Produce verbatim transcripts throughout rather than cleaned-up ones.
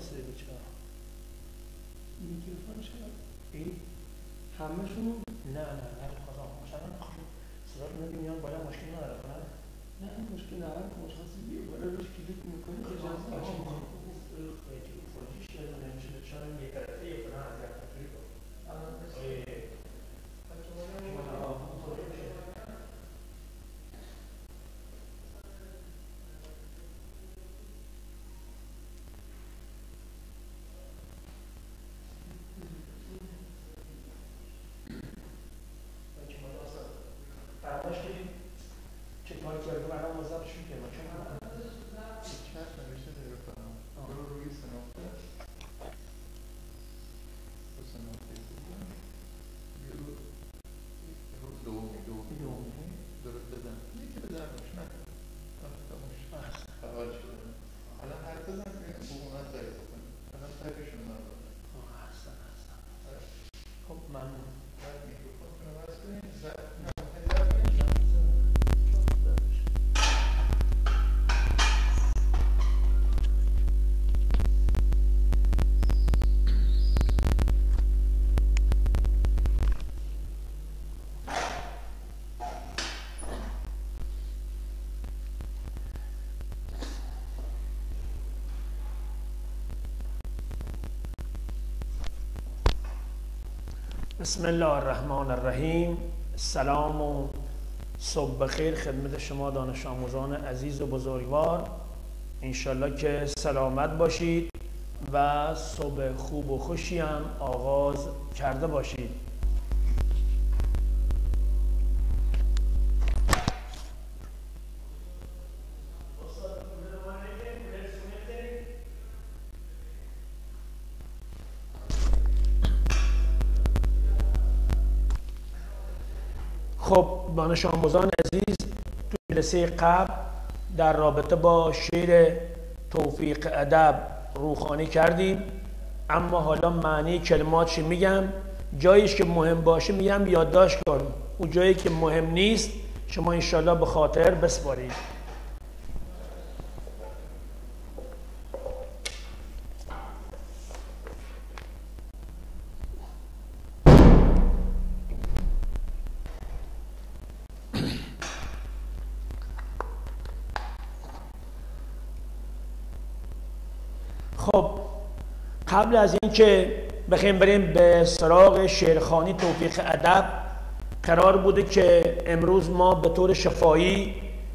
وایسه بیچاره میکروفونش این همه‌شون نه نه نه خدا مثلا صدا میاد میان بالا مشکل نداره نه نه مشکل نداره مشخصی یه بالا روش کلیک میکنی که جاز باشه خودش لازم نمیشه چون یه طرفه یه فلان از طرفی تو الان فراموش کنید چه کاری کردیم الان موظف شد که ما چون چت نوشته داره فرام برو روی سناخته رو سناخته رو رو دومی دومی دومی درست بزن یکی بزن روش نکن تموش فعال شده الان هر بزن بگونت داری بکنی الان تایپشون نداره احسن احسن خب ممنون باید میکروفون کنه بس کنیم زد بسم الله الرحمن الرحیم. سلام و صبح بخیر خدمت شما دانش آموزان عزیز و بزرگوار. انشالله که سلامت باشید و صبح خوب و خوشی هم آغاز کرده باشید. خب دانش آموزان عزیز، تو جلسه قبل در رابطه با شعر توفیق ادب روخانی کردیم، اما حالا معنی کلماتش میگم، جاییش که مهم باشه میگم یادداشت کن، اون جایی که مهم نیست شما انشالله به خاطر بسپارید. خب قبل از این که بخوایم بریم به سراغ شعرخوانی توفیق ادب، قرار بوده که امروز ما به طور شفاهی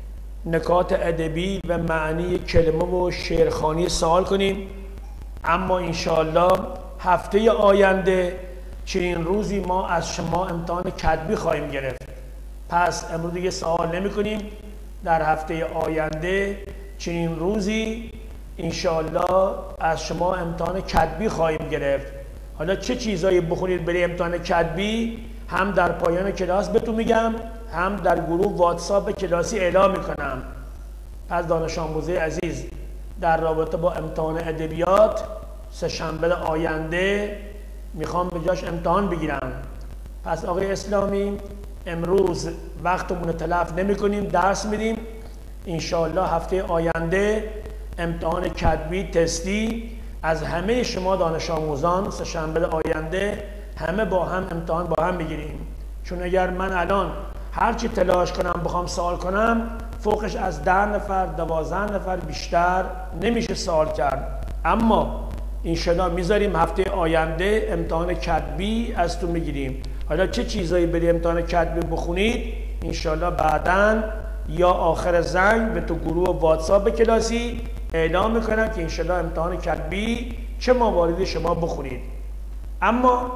نکات ادبی و معنی کلمه و شعرخوانی سوال کنیم، اما انشاءالله هفته آینده چنین روزی ما از شما امتحان کتبی خواهیم گرفت. پس امروز دیگه سوال نمی کنیم، در هفته آینده چنین روزی انشاءالله از شما امتحان کتبی خواهیم گرفت. حالا چه چیزایی بخونید برای امتحان کتبی هم در پایان کلاس بهتون میگم، هم در گروه واتساپ کلاسی اعلام میکنم. پس دانش آموزای عزیز، در رابطه با امتحان ادبیات سه شنبه آینده میخوام به جاش امتحان بگیرم. پس آقای اسلامی امروز وقتمون تلف نمی کنیم، درس میدیم. انشاءالله هفته آینده امتحان کتبی تستی از همه شما دانش آموزان سه شنبه آینده همه با هم امتحان با هم میگیریم. چون اگر من الان هرچی تلاش کنم بخوام سوال کنم، فوقش از ده نفر دوازده نفر بیشتر نمیشه سوال کرد. اما انشاءالله میذاریم هفته آینده امتحان کتبی از تو میگیریم. حالا چه چیزایی برای امتحان کتبی بخونید انشاءالله بعداً یا آخر زنگ به تو گروه واتساپ کلاسی اعلام میکنم که انشاءالله امتحان کتبی چه مواردی شما بخونید. اما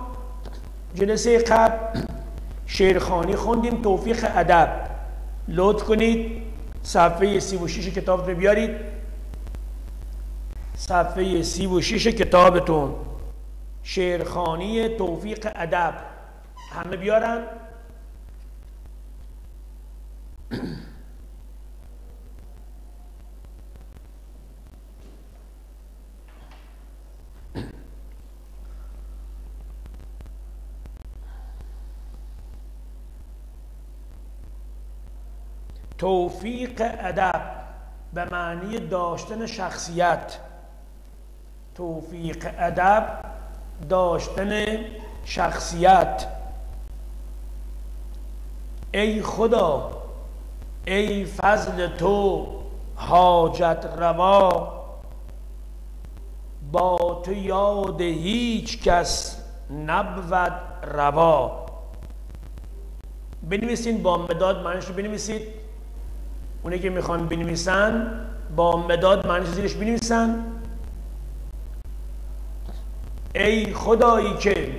جلسه قبل شعرخوانی خوندیم توفیق ادب. لطف کنید صفحه سی و شش کتاب رو بیارید، صفحه سی و شش کتابتون، شعرخوانی توفیق ادب. همه بیارن. توفیق ادب به معنی داشتن شخصیت. توفیق ادب داشتن شخصیت. ای خدا ای فضل تو حاجت روا، با تو یاد هیچ کس نبود روا. بنویسین با مداد معنیش رو بنویسید. اونی که میخوان بنویسن با مداد معنیش زیرش بنویسن. ای خدایی که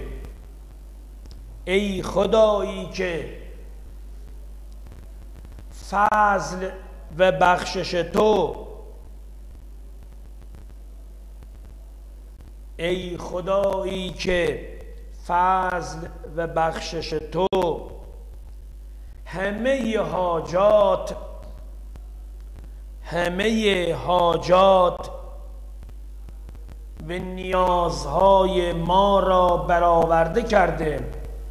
ای خدایی که فضل و بخشش تو، ای خدایی که فضل و بخشش تو همه حاجات همه حاجات و نیازهای ما را برآورده کرده.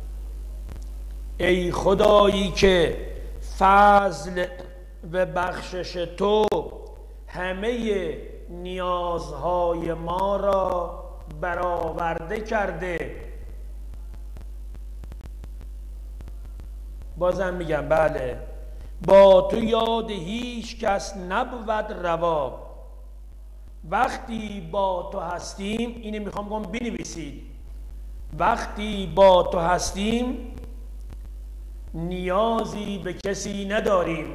ای خدایی که فضل و بخشش تو همه نیازهای ما را برآورده کرده. بازم میگم بله، با تو یاد هیچ کس نبود روا. وقتی با تو هستیم، اینو میخوام بگم بنویسید، وقتی با تو هستیم نیازی به کسی نداریم،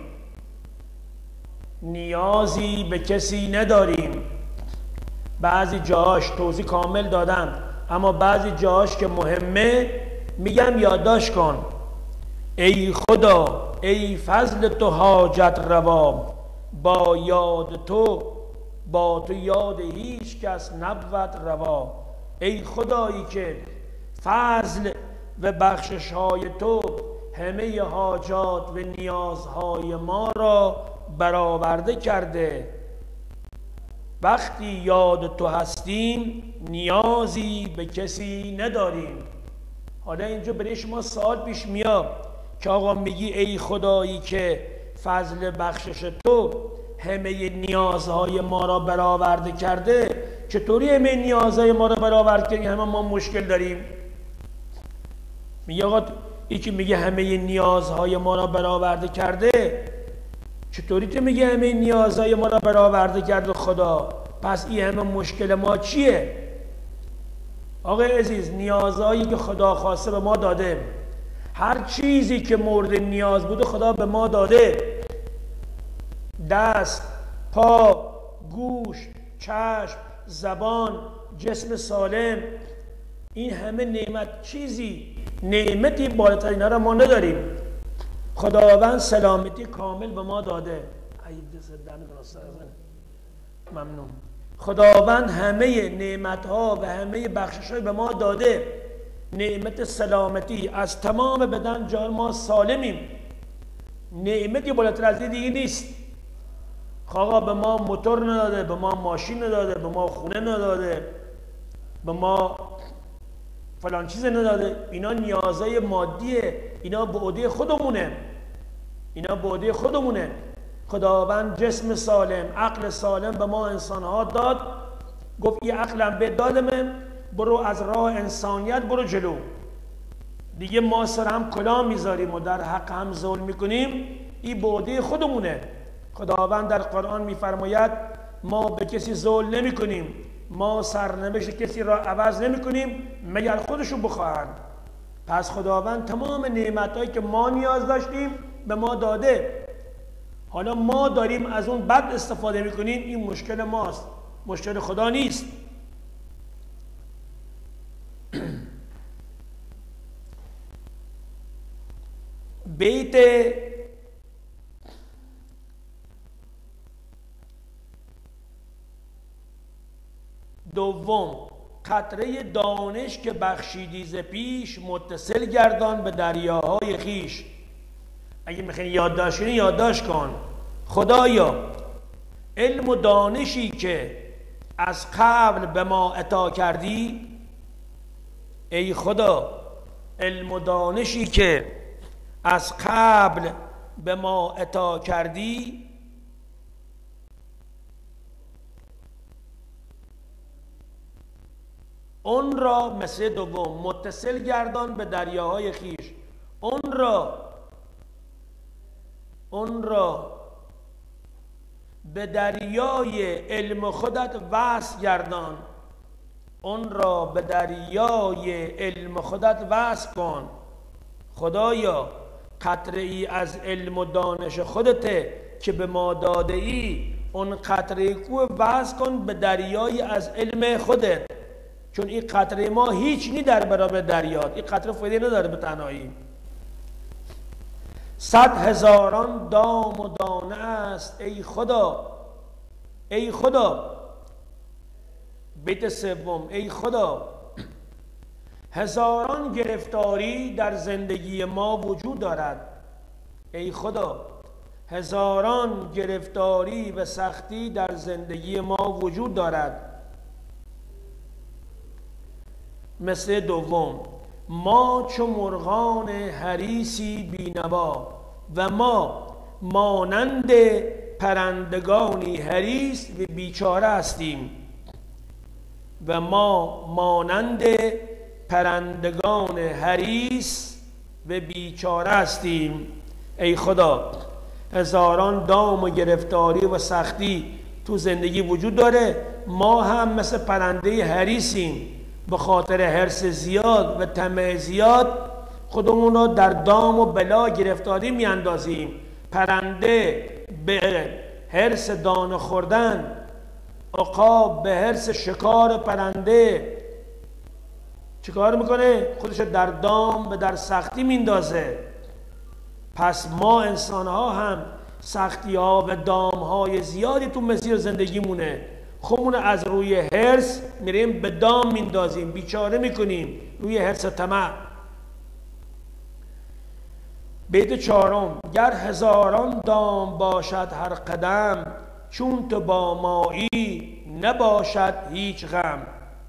نیازی به کسی نداریم. بعضی جاهاش توضیح کامل دادم، اما بعضی جاهاش که مهمه میگم یادداشت کن. ای خدا ای فضل تو حاجت روا، با یاد تو با تو یاد هیچ کس نبود روا. ای خدایی که فضل و بخشش های تو همه حاجات و نیازهای ما را برآورده کرده. وقتی یاد تو هستیم نیازی به کسی نداریم. حالا اینجا برای شما سوال پیش میاد که آقا میگی ای خدایی که فضل بخشش تو همه نیازهای ما را برآورده کرده، چطوری همه نیازهای ما را برآورده کردی؟ همه ما مشکل داریم. میگه آقا یکی میگه همه نیازهای ما را برآورده کرده، چطوری تو میگه همه نیازهای ما را برآورده کرده خدا؟ پس این همه مشکل ما چیه؟ آقای عزیز، نیازهایی که خدا خواسته به ما داده. هر چیزی که مورد نیاز بوده خدا به ما داده. دست، پا، گوش، چشم، زبان، جسم سالم، این همه نعمت. چیزی نعمتی بالاتر اینا را ما نداریم. خداوند سلامتی کامل به ما داده. ممنون. خداوند همه نعمتها و همه بخشش‌های به ما داده. نعمت سلامتی، از تمام بدن جان ما سالمیم. نعمتی بالاتر از این دیگه نیست. آقا به ما موتور نداده، به ما ماشین نداده، به ما خونه نداده، به ما فلان چیز نداده. اینا نیازهای مادیه، اینا به عهده خودمونه، اینا به عهده خودمونه. خداوند جسم سالم، عقل سالم به ما انسانها داد. گفت این عقلم به دادمه، برو از راه انسانیت برو جلو. دیگه ما سر هم کلاه میذاریم و در حق هم ظلم میکنیم، این به عهده خودمونه. خداوند در قرآن میفرماید ما به کسی ظلم نمی کنیم، ما سرنوشت کسی را عوض نمی کنیم مگر خودشو بخواهند. پس خداوند تمام نعمتایی که ما نیاز داشتیم به ما داده. حالا ما داریم از اون بد استفاده میکنیم، این مشکل ماست، مشکل خدا نیست. بیت دوم: قطره دانش که بخشیدی ز پیش، متصل گردان به دریاهای خیش. اگه میخوای یادداشت کنی یادداشت کن. خدایا علم و دانشی که از قبل به ما عطا کردی، ای خدا علم و دانشی که از قبل به ما عطا کردی، اون را مثل دوم متصل گردان به دریاهای خیش. اون را اون را به دریای علم خودت وصل گردان. اون را به دریای علم خودت وصل کن. خدایا قطره ای از علم و دانش خودته که به ما داده ای، اون قطره کو وصل کن به دریای از علم خودت، چون این قطره ما هیچ نی در برابر دریات. این قطره فایده نداره به تنهایی. صد هزاران دام و دانه است ای خدا، ای خدا. بیت سوم، ای خدا هزاران گرفتاری در زندگی ما وجود دارد. ای خدا هزاران گرفتاری و سختی در زندگی ما وجود دارد. مثل دوم، ما چو مرغان حریصی بینوا و ما مانند پرندگانی حریص و بیچاره هستیم. و ما مانند پرندگان حریص و بیچاره هستیم. ای خدا هزاران دام و گرفتاری و سختی تو زندگی وجود داره، ما هم مثل پرنده حریصیم. به خاطر حرص زیاد و طمع زیاد خودمون رو در دام و بلا گرفتاری میاندازیم. پرنده به حرص دانه خوردن، عقاب به حرص شکار پرنده چه کار میکنه؟ خودش در دام و در سختی میندازه. پس ما انسان ها هم سختی ها و دام های زیادی تو مسیر زندگی مونه. خودمون از روی حرص میریم به دام میندازیم، بیچاره میکنیم روی حرص طمع. بیت چهارم، گر هزاران دام باشد هر قدم، چون تو با مایی نباشد هیچ غم.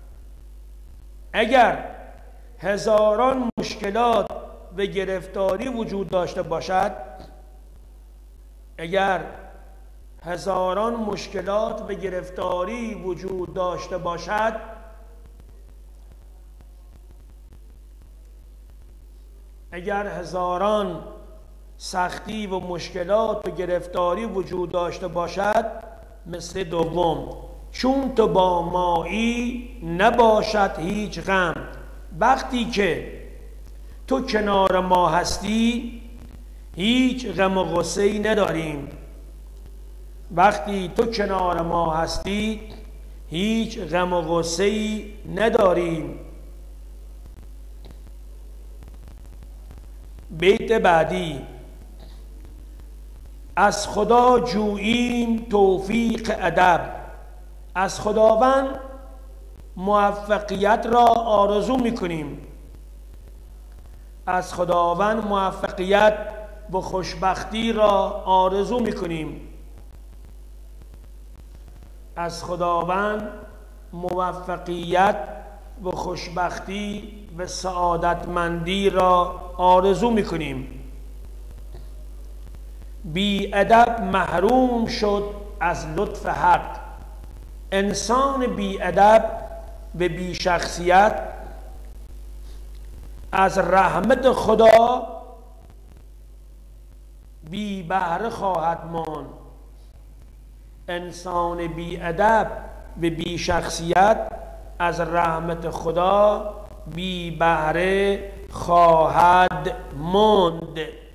اگر هزاران مشکلات و گرفتاری وجود داشته باشد، اگر هزاران مشکلات و گرفتاری وجود داشته باشد، اگر هزاران سختی و مشکلات و گرفتاری وجود داشته باشد، مثل دوم، چون تو با مایی نباشد هیچ غم. وقتی که تو کنار ما هستی هیچ غم و غصه‌ای نداریم. وقتی تو کنار ما هستی هیچ غم و غصه‌ای نداریم. بیت بعدی، از خدا جوییم توفیق ادب. از خداوند موفقیت را آرزو میکنیم. از خداوند موفقیت و خوشبختی را آرزو میکنیم. از خداوند موفقیت و خوشبختی و سعادتمندی را آرزو میکنیم. بی ادب محروم شد از لطف حق. انسان بی ادب و بی شخصیت از رحمت خدا بی بهره خواهد ماند. انسان بی ادب و بی شخصیت از رحمت خدا بی بهره خواهد ماند.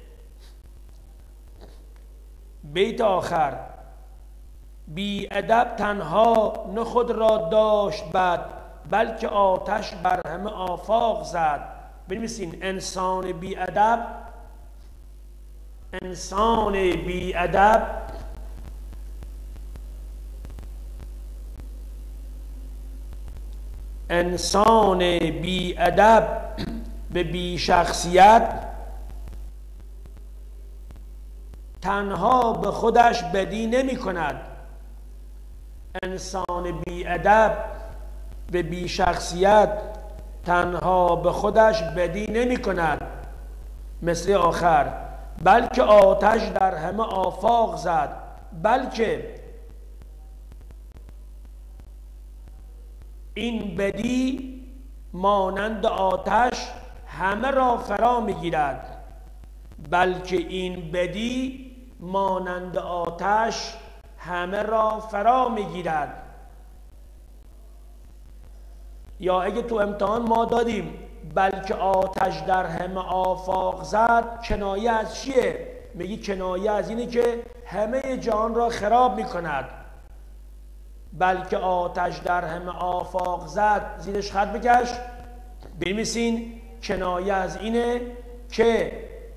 بیت آخر، بی ادب تنها نه خود را داشت بد، بلکه آتش بر همه آفاق زد. بنویسین، انسان بی ادب، انسان بی ادب انسان بی ادب به بی شخصیت تنها به خودش بدی نمی کند. انسان بی ادب به بی شخصیت تنها به خودش بدی نمی کند. مثل آخر، بلکه آتش در همه آفاق زد. بلکه این بدی مانند آتش همه را فرا میگیرد، بلکه این بدی مانند آتش همه را فرا میگیرد. یا اگه تو امتحان ما دادیم بلکه آتش در همه آفاق زد، کنایه از چیه؟ میگی کنایه از اینه که همه جهان را خراب میکند. بلکه آتش در همه آفاق زد، زیرش خط بکش بنویسین کنایه از اینه که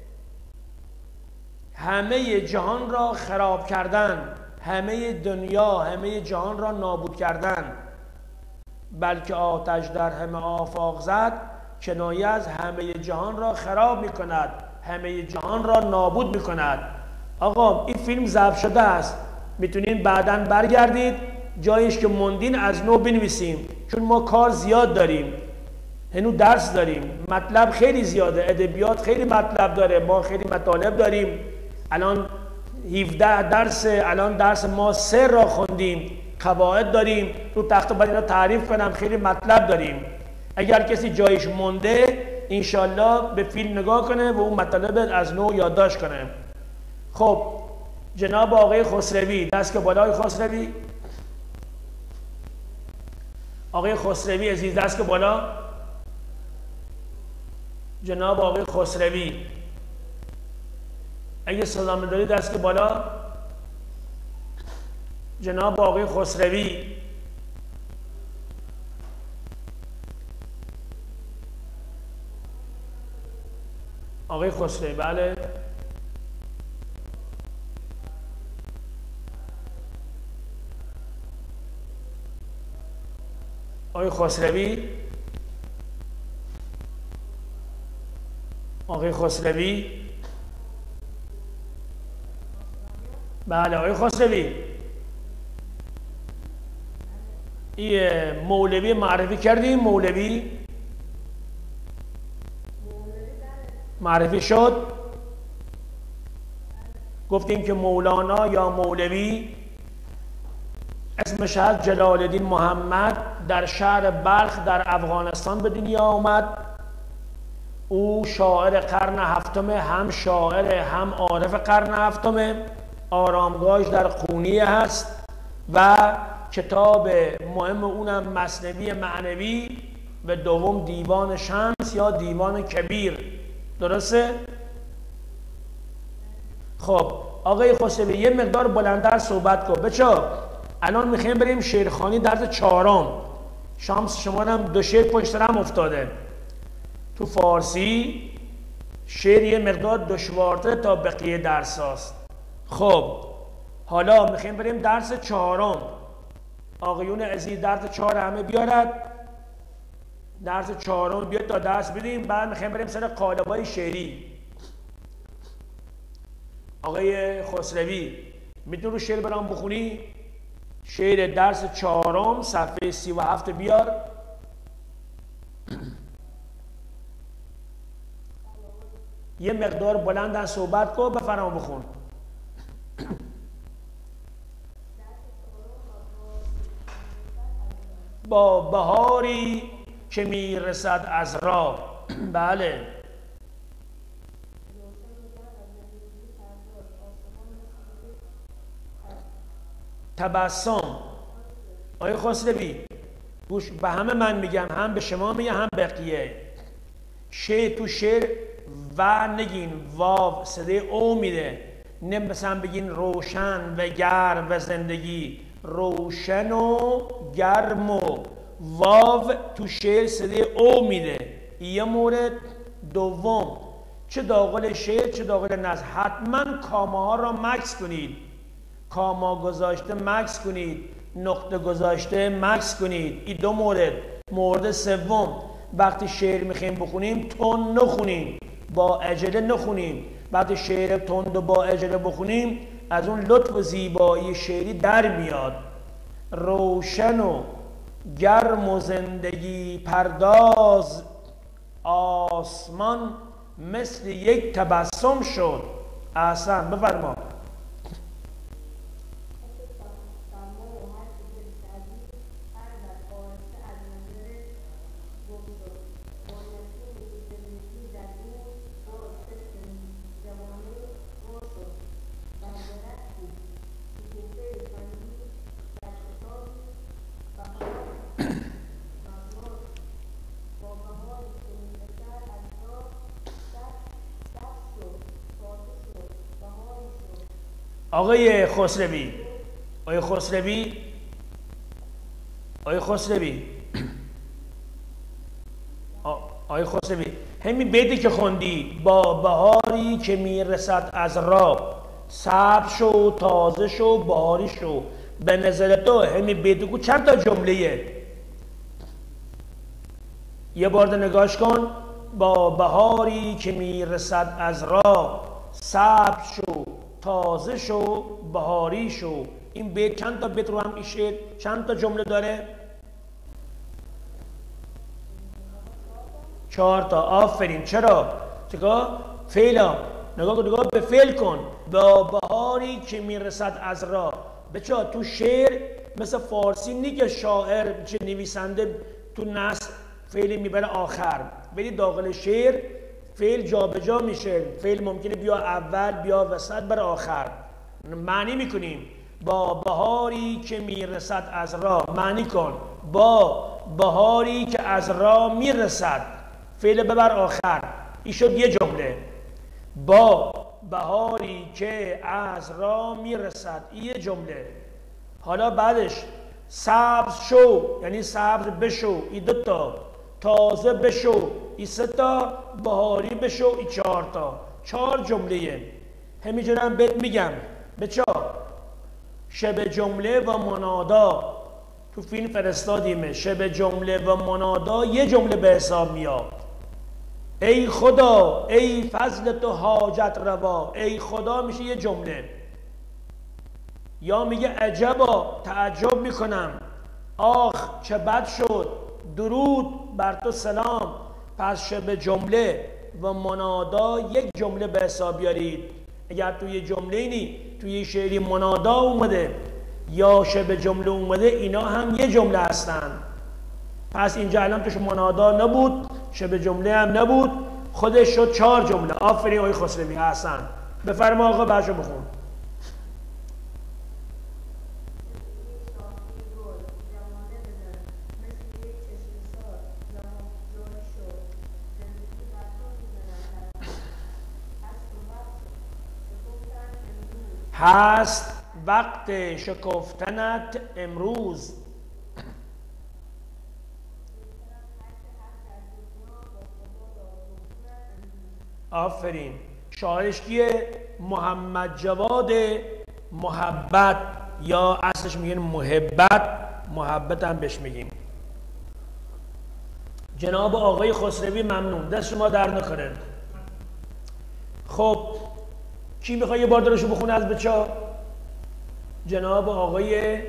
همه جهان را خراب کردن، همه دنیا، همه جهان را نابود کردن. بلکه آتش در همه آفاق زد، کنایه از همه جهان را خراب می کند، همه جهان را نابود می کند. آقا این فیلم ضبط شده است، میتونین بعداً برگردید جایش که موندین از نو بنویسیم، چون ما کار زیاد داریم، هنوز درس داریم، مطلب خیلی زیاده، ادبیات خیلی مطلب داره، ما خیلی مطالب داریم. الان هفده درس، الان درس ما سه را خوندیم، قواعد داریم، رو تخته باید اینا تعریف کنم، خیلی مطلب داریم. اگر کسی جایش مونده انشالله به فیلم نگاه کنه و اون مطالب از نو یادداشت کنه. خب جناب آقای خسروی، دست که بالای خسروی، آقای خسروی عزیز دست که بالا، جناب آقای خسروی اگه صدامه داری دست که بالا، جناب آقای خسروی. آقای خسروی بله. آقای خسروی، آقای خسروی بله. آقای خسروی این مولوی معرفی کردیم، مولوی معرفی شد، گفتیم که مولانا یا مولوی اسمش هست جلال الدین محمد، در شهر بلخ در افغانستان به دنیا آمد. او شاعر قرن هفتم، هم شاعر هم عارف قرن هفتم، آرامگاهش در قونیه هست و کتاب مهم اونم مثنوی معنوی و دوم دیوان شمس یا دیوان کبیر. درسته؟ خب آقای خسروی یه مقدار بلندتر صحبت کن بچه. الان میخوایم بریم شعرخوانی درس چهارم. شانس شما هم دو شعر پشت سر هم افتاده. تو فارسی شعر یه مقدار دشوارتر تا بقیه درس هاست. خب حالا میخوایم بریم درس چهارم. آقایون عزیز درس چهار همه بیارد، درس چهارم بیاد تا درس بدیم، بعد میخوایم بریم سر قالب‌های شعری. آقای خسروی میتونی رو شعر برام بخونی؟ شعر درس چهارم صفحه سی و هفت بیار. یه مقدار بلندن صحبت کن، بفرما بخون. با بهاری که میرسد از راه. بله. تبسم. آقای خسروی گوش به همه من میگم، هم به شما میگم هم بقیه. شعر تو شعر و نگین، واو صدای او میده. نه مثلا بگین روشن و گرم و زندگی، روشن و گرم و واو تو شعر صدای او میده. یه مورد. دوم چه داخل شعر چه داخل نظم حتما کامه ها را مکس کنید. کاما گذاشته مکس کنید، نقطه گذاشته مکس کنید. این دو مورد. مورد سوم وقتی شعر میخوایم بخونیم تون نخونیم، با عجله نخونیم. وقتی شعر تند و با عجله بخونیم از اون لطف و زیبایی شعری در میاد. روشن و گرم و زندگی پرداز، آسمان مثل یک تبسم شد. احسن، بفرما. آقای خسروی آقای خسروی آقای خسروی آقای خسروی همین بیتی که خوندی، با بهاری که میرسد از راه، سبز شو تازه شو بهاری شو، به نظر تو همین بیتی کو چند تا جمله؟ یه بار نگاش کن. با بهاری که میرسد از راه، سبز شو تازه شو بهاری شو. این بیت چند تا بیت رو هم این شعر چند تا جمله داره؟ چهار تا. آفرین. چرا؟ چرا؟ فعلا نگاه کن، نگاه به فعل کن. با بهاری که میرسد از راه. بچه تو شعر مثل فارسی نی که شاعر چه نویسنده تو نثر فعل میبره آخر، ولی داخل شعر فعل جابجا میشه. فعل ممکنه بیا اول بیا وسط بر آخر. معنی میکنیم با بهاری که میرسد از راه. معنی کن با بهاری که از راه میرسد، فعل ببر آخر. این شد یه جمله. با بهاری که از راه میرسد، این یه جمله. حالا بعدش سبز شو یعنی سبز بشو، این دو تا. تازه بشو، این سه تا. بهاری بشو، این چهار تا. چهار جمله. همینجوری هم بهت میگم بچه شب جمله و منادا تو فیلم فرستادیمه. شب جمله و منادا یه جمله به حساب میاد. ای خدا ای فضل تو حاجت روا. ای خدا میشه یه جمله. یا میگه عجبا تعجب میکنم، آخ چه بد شد، درود بر تو سلام. پس شب جمله و منادا یک جمله به حساب بیارید. اگر توی جمله نی توی شعری منادا اومده یا شب جمله اومده، اینا هم یه جمله هستن. پس اینجا الان توش منادا نبود، شب جمله هم نبود، خودش شد چهار جمله. آفرین آقای خسروی، حسن. بفرما آقا بچه بخون. هست وقت شکفتنت امروز. آفرین. شاعرش کیه؟ محمد جواد محبت، یا اصلش میگن محبت. محبت هم بهش میگیم. جناب آقای خسروی ممنون، دست شما در نکنه. خب کی میخواد یه بار درشو بخونه از بچه ها؟ جناب آقای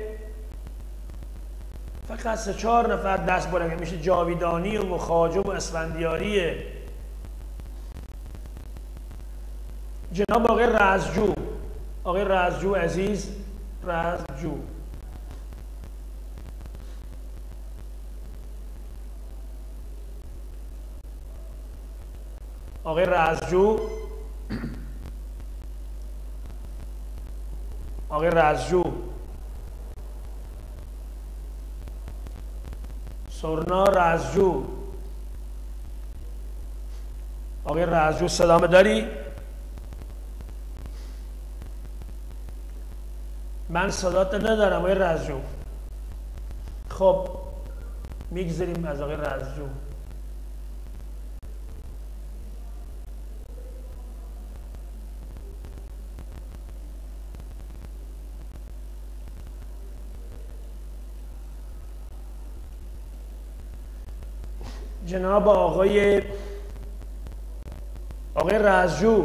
فقط سه چهار نفر دست بارن، میشه جاویدانی و خواجه و اسفندیاریه. جناب آقای رزجو، آقای رزجو عزیز، رزجو. آقای رزجو، آقای رزجو. سرنا رزجو. آقای رزجو صدامه داری؟ من صدات ندارم آقای رزجو. خب میگذاریم از آقای رزجو. جناب آقای آقای رزجو.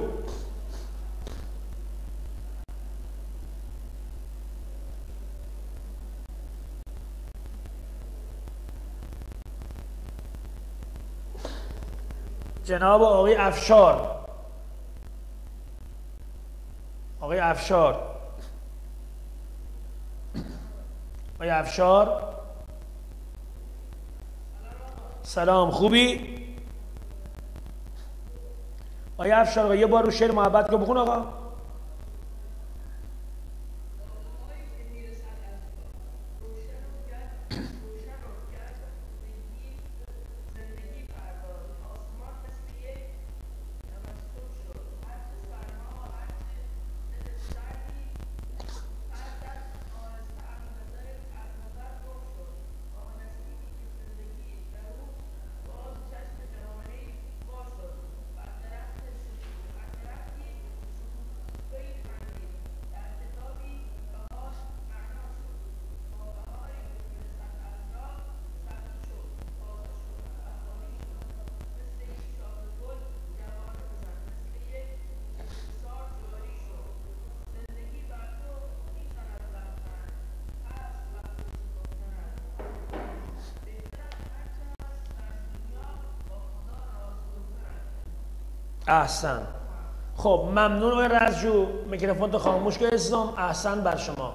جناب آقای افشار. آقای افشار. آقای افشار سلام، خوبی؟ آقای افشار یه بار رو شعر محبت رو بخون آقا. احسن. خب ممنون آقای رزجو، میکروفون تو خاموش کن عزیزم. احسن بر شما.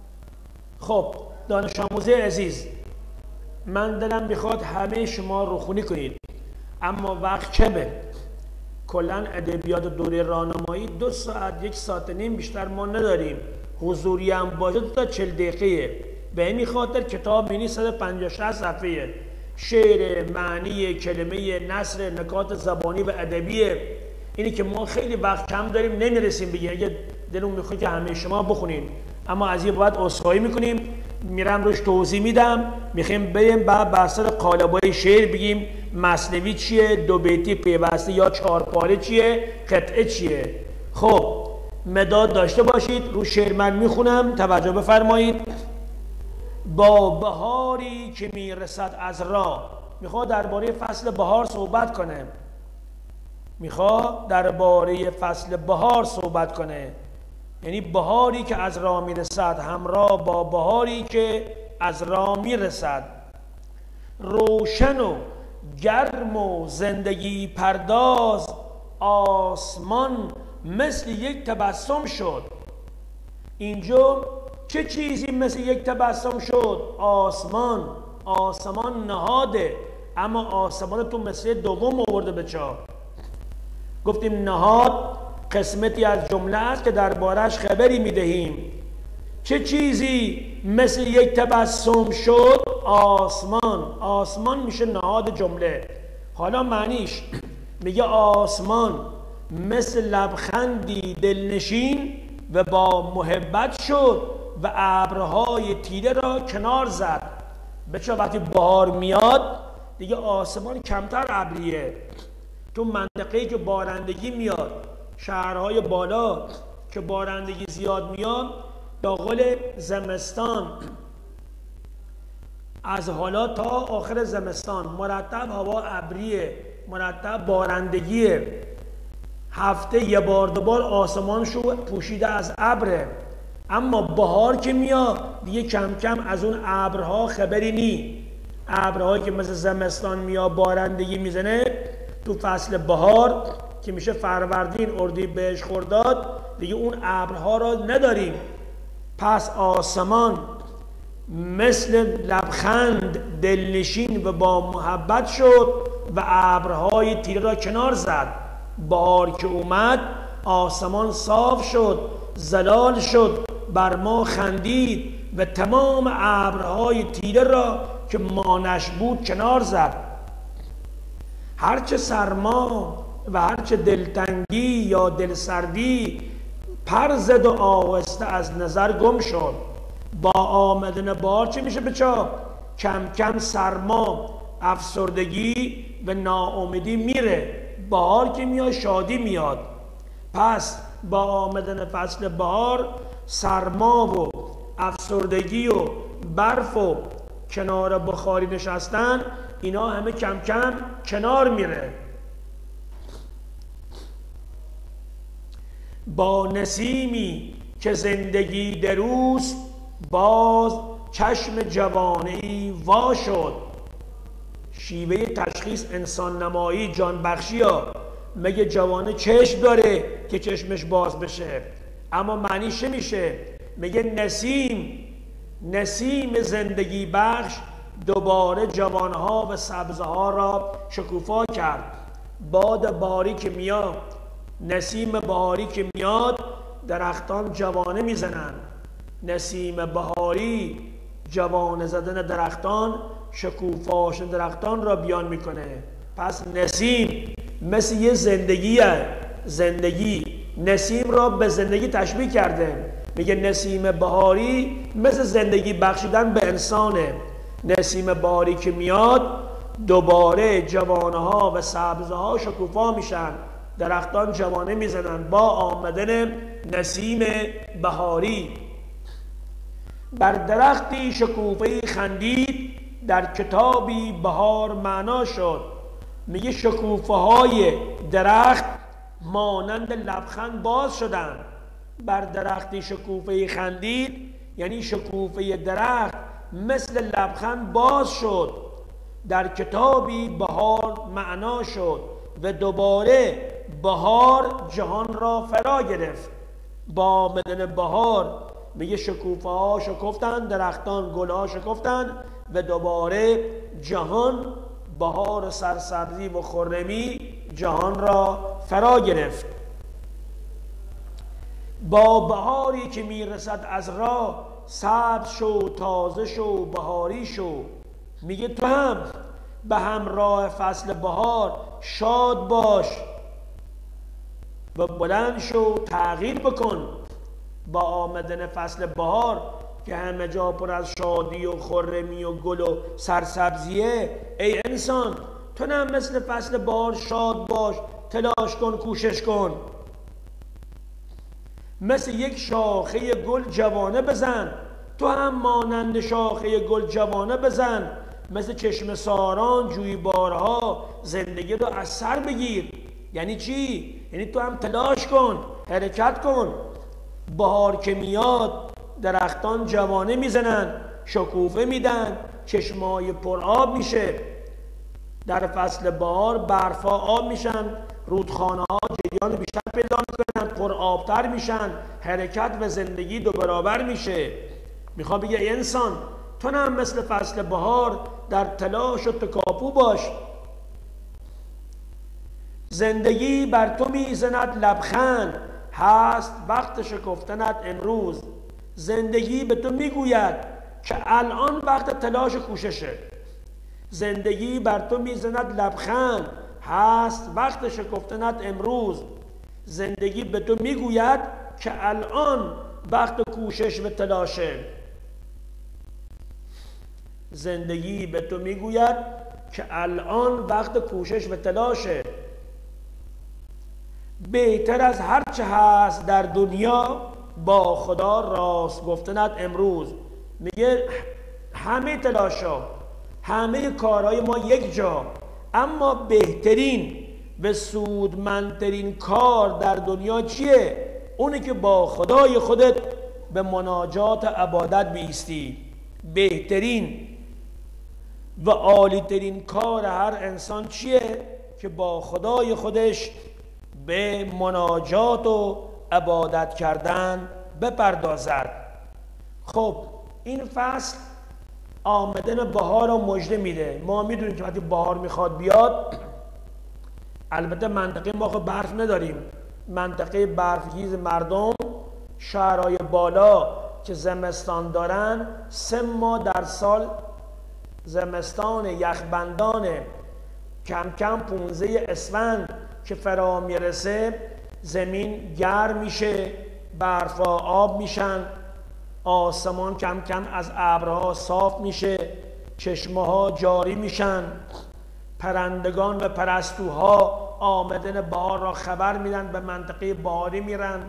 خب دانش آموزی عزیز، من دلم میخواد همه شما روخونی کنید، اما وقت کمه. کلا ادبیات دوره راهنمایی دو ساعت یک ساعت نیم بیشتر ما نداریم. حضوری هم باشه تا چهل دقیقه. به این خاطر کتاب مینی صد و پنجاه شصت صفحه، شعر، معنی، کلمه، نثر، نکات زبانی و ادبیه. اینی که ما خیلی وقت کم داریم نمیرسیم بگیم. اگه دلون میخواد که همه شما بخونین، اما از این بعد عذرخواهی میکنیم، میرم روش توضیح میدم. میخوایم بریم بعد بر سر قالب‌های شعر بگیم مثنوی چیه، دو بیتی پیوسته یا چهار پاره چیه، قطعه چیه. خب مداد داشته باشید. رو شعر من میخونم، توجه بفرمایید. با بهاری که میرسد از راه، میخواد درباره فصل بهار صحبت کنه. میخواد درباره فصل بهار صحبت کنه، یعنی بهاری که از راه میرسد همراه با بهاری که از راه میرسد. روشن و گرم و زندگی پرداز، آسمان مثل یک تبسم شد. اینجا چه چیزی مثل یک تبسم شد؟ آسمان. آسمان نهاده، اما آسمان تو مثل دوم آورده به چار. گفتیم نهاد قسمتی از جمله است که دربارش خبری میدهیم. چه چیزی مثل یک تبسم شد؟ آسمان. آسمان میشه نهاد جمله. حالا معنیش میگه آسمان مثل لبخندی دلنشین و با محبت شد و ابرهای تیره را کنار زد. بچه وقتی بهار میاد دیگه آسمان کمتر ابریه. تو منطقه‌ای که بارندگی میاد، شهرهای بالا که بارندگی زیاد میاد، تا قول زمستان از حالا تا آخر زمستان مرتب هوا ابریه، مرتب بارندگیه. هفته یه بار دو بار آسمانشو پوشیده از ابره. اما بهار که میاد دیگه کم کم از اون ابرها خبری نی. ابرهایی که مثل زمستان میاد بارندگی میزنه، تو فصل بهار که میشه فروردین، اردیبهشت، خرداد، دیگه اون ابرها را نداریم. پس آسمان مثل لبخند دلنشین و با محبت شد و ابرهای تیره را کنار زد. بهار که اومد آسمان صاف شد، زلال شد، بر ما خندید و تمام ابرهای تیره را که مانش بود کنار زد. هرچه سرما و هرچه دلتنگی یا دلسردی پر زد و آهسته از نظر گم شد. با آمدن بهار چه میشه بچا؟ کم کم سرما، افسردگی و ناامیدی میره. بهار که میاد شادی میاد. پس با آمدن فصل بهار سرما و افسردگی و برف و کنار بخاری نشستن، اینا همه کم کم کنار میره. با نسیمی که زندگی دروست، باز چشم جوانی وا شد. شیوه تشخیص انسان نمایی جان بخشی ها. مگه جوانه چشم داره که چشمش باز بشه؟ اما معنیش چه میشه؟ میگه نسیم، نسیم زندگی بخش دوباره جوانها و سبزها را شکوفا کرد. باد بهاری که میاد، نسیم بهاری که میاد، درختان جوانه میزنن. نسیم بهاری جوانه زدن درختان، شکوفا شدن درختان را بیان میکنه. پس نسیم مثل یه زندگیه. زندگی نسیم را به زندگی تشبیه کرده. میگه نسیم بهاری مثل زندگی بخشیدن به انسانه. نسیم بهاری که میاد دوباره جوانها و سبزها شکوفا میشن، درختان جوانه میزنن با آمدن نسیم بهاری. بر درختی شکوفه خندید، در کتابی بهار معنا شد. میگه شکوفه های درخت مانند لبخند باز شدن. بر درختی شکوفه خندید یعنی شکوفه درخت مثل لبخند باز شد، در کتابی بهار معنا شد و دوباره بهار جهان را فرا گرفت. با آمدن بهار میگه شکوفه ها شکفتن، درختان گل ها شکفتن و دوباره جهان بهار و سرسبزی و خرمی جهان را فرا گرفت. با بهاری که میرسد از راه، سبز شو تازه شو بهاری شو. میگه تو هم به همراه فصل بهار شاد باش و بلند شو تغییر بکن. با آمدن فصل بهار که همه جا پر از شادی و خرمی و گل و سرسبزیه، ای انسان تو هم مثل فصل بهار شاد باش، تلاش کن، کوشش کن. مثل یک شاخه گل جوانه بزن، تو هم مانند شاخه گل جوانه بزن. مثل چشم ساران جویبارها زندگی رو از سر بگیر. یعنی چی؟ یعنی تو هم تلاش کن، حرکت کن. بهار که میاد درختان جوانه میزنن، شکوفه میدن، چشمای پر آب میشه. در فصل بهار برفا آب میشن، رودخانه ها جریان بیشتر پیدا میکنن، پر آبتر میشن، حرکت و زندگی دو برابر میشه. میخوام بگه ای انسان تو هم مثل فصل بهار در تلاش و تکاپو باش. زندگی بر تو میزند لبخند، هست وقت شکفتنت امروز. زندگی به تو میگوید که الان وقت تلاش و کوششه. زندگی بر تو میزند لبخند، هست وقت شکفتنت امروز. زندگی به تو میگوید که الان وقت کوشش و تلاشه. زندگی به تو میگوید که الان وقت کوشش و تلاشه. بهتر از هر چه هست در دنیا با خدا راست گفتنت امروز. میگه همه تلاشا، همه کارهای ما یک جا، اما بهترین و سودمندترین کار در دنیا چیه؟ اونه که با خدای خودت به مناجات عبادت بیستی. بهترین و عالیترین کار هر انسان چیه؟ که با خدای خودش به مناجات و عبادت کردن بپردازد. خب این فصل آمدن بهار رو مژده میده. ما میدونیم که وقتی بهار میخواد بیاد، البته منطقه ما خب برف نداریم، منطقه برفگیز مردم شهرهای بالا که زمستان دارن سه ماه در سال زمستان یخبندان، کم کم پونزه اسفند که فرا میرسه زمین گرم میشه، برفا آب میشن، آسمان کم کم از ابرها صاف میشه، چشمه ها جاری میشن، پرندگان و پرستوها آمدن بهار را خبر میدن، به منطقه بهاری میرن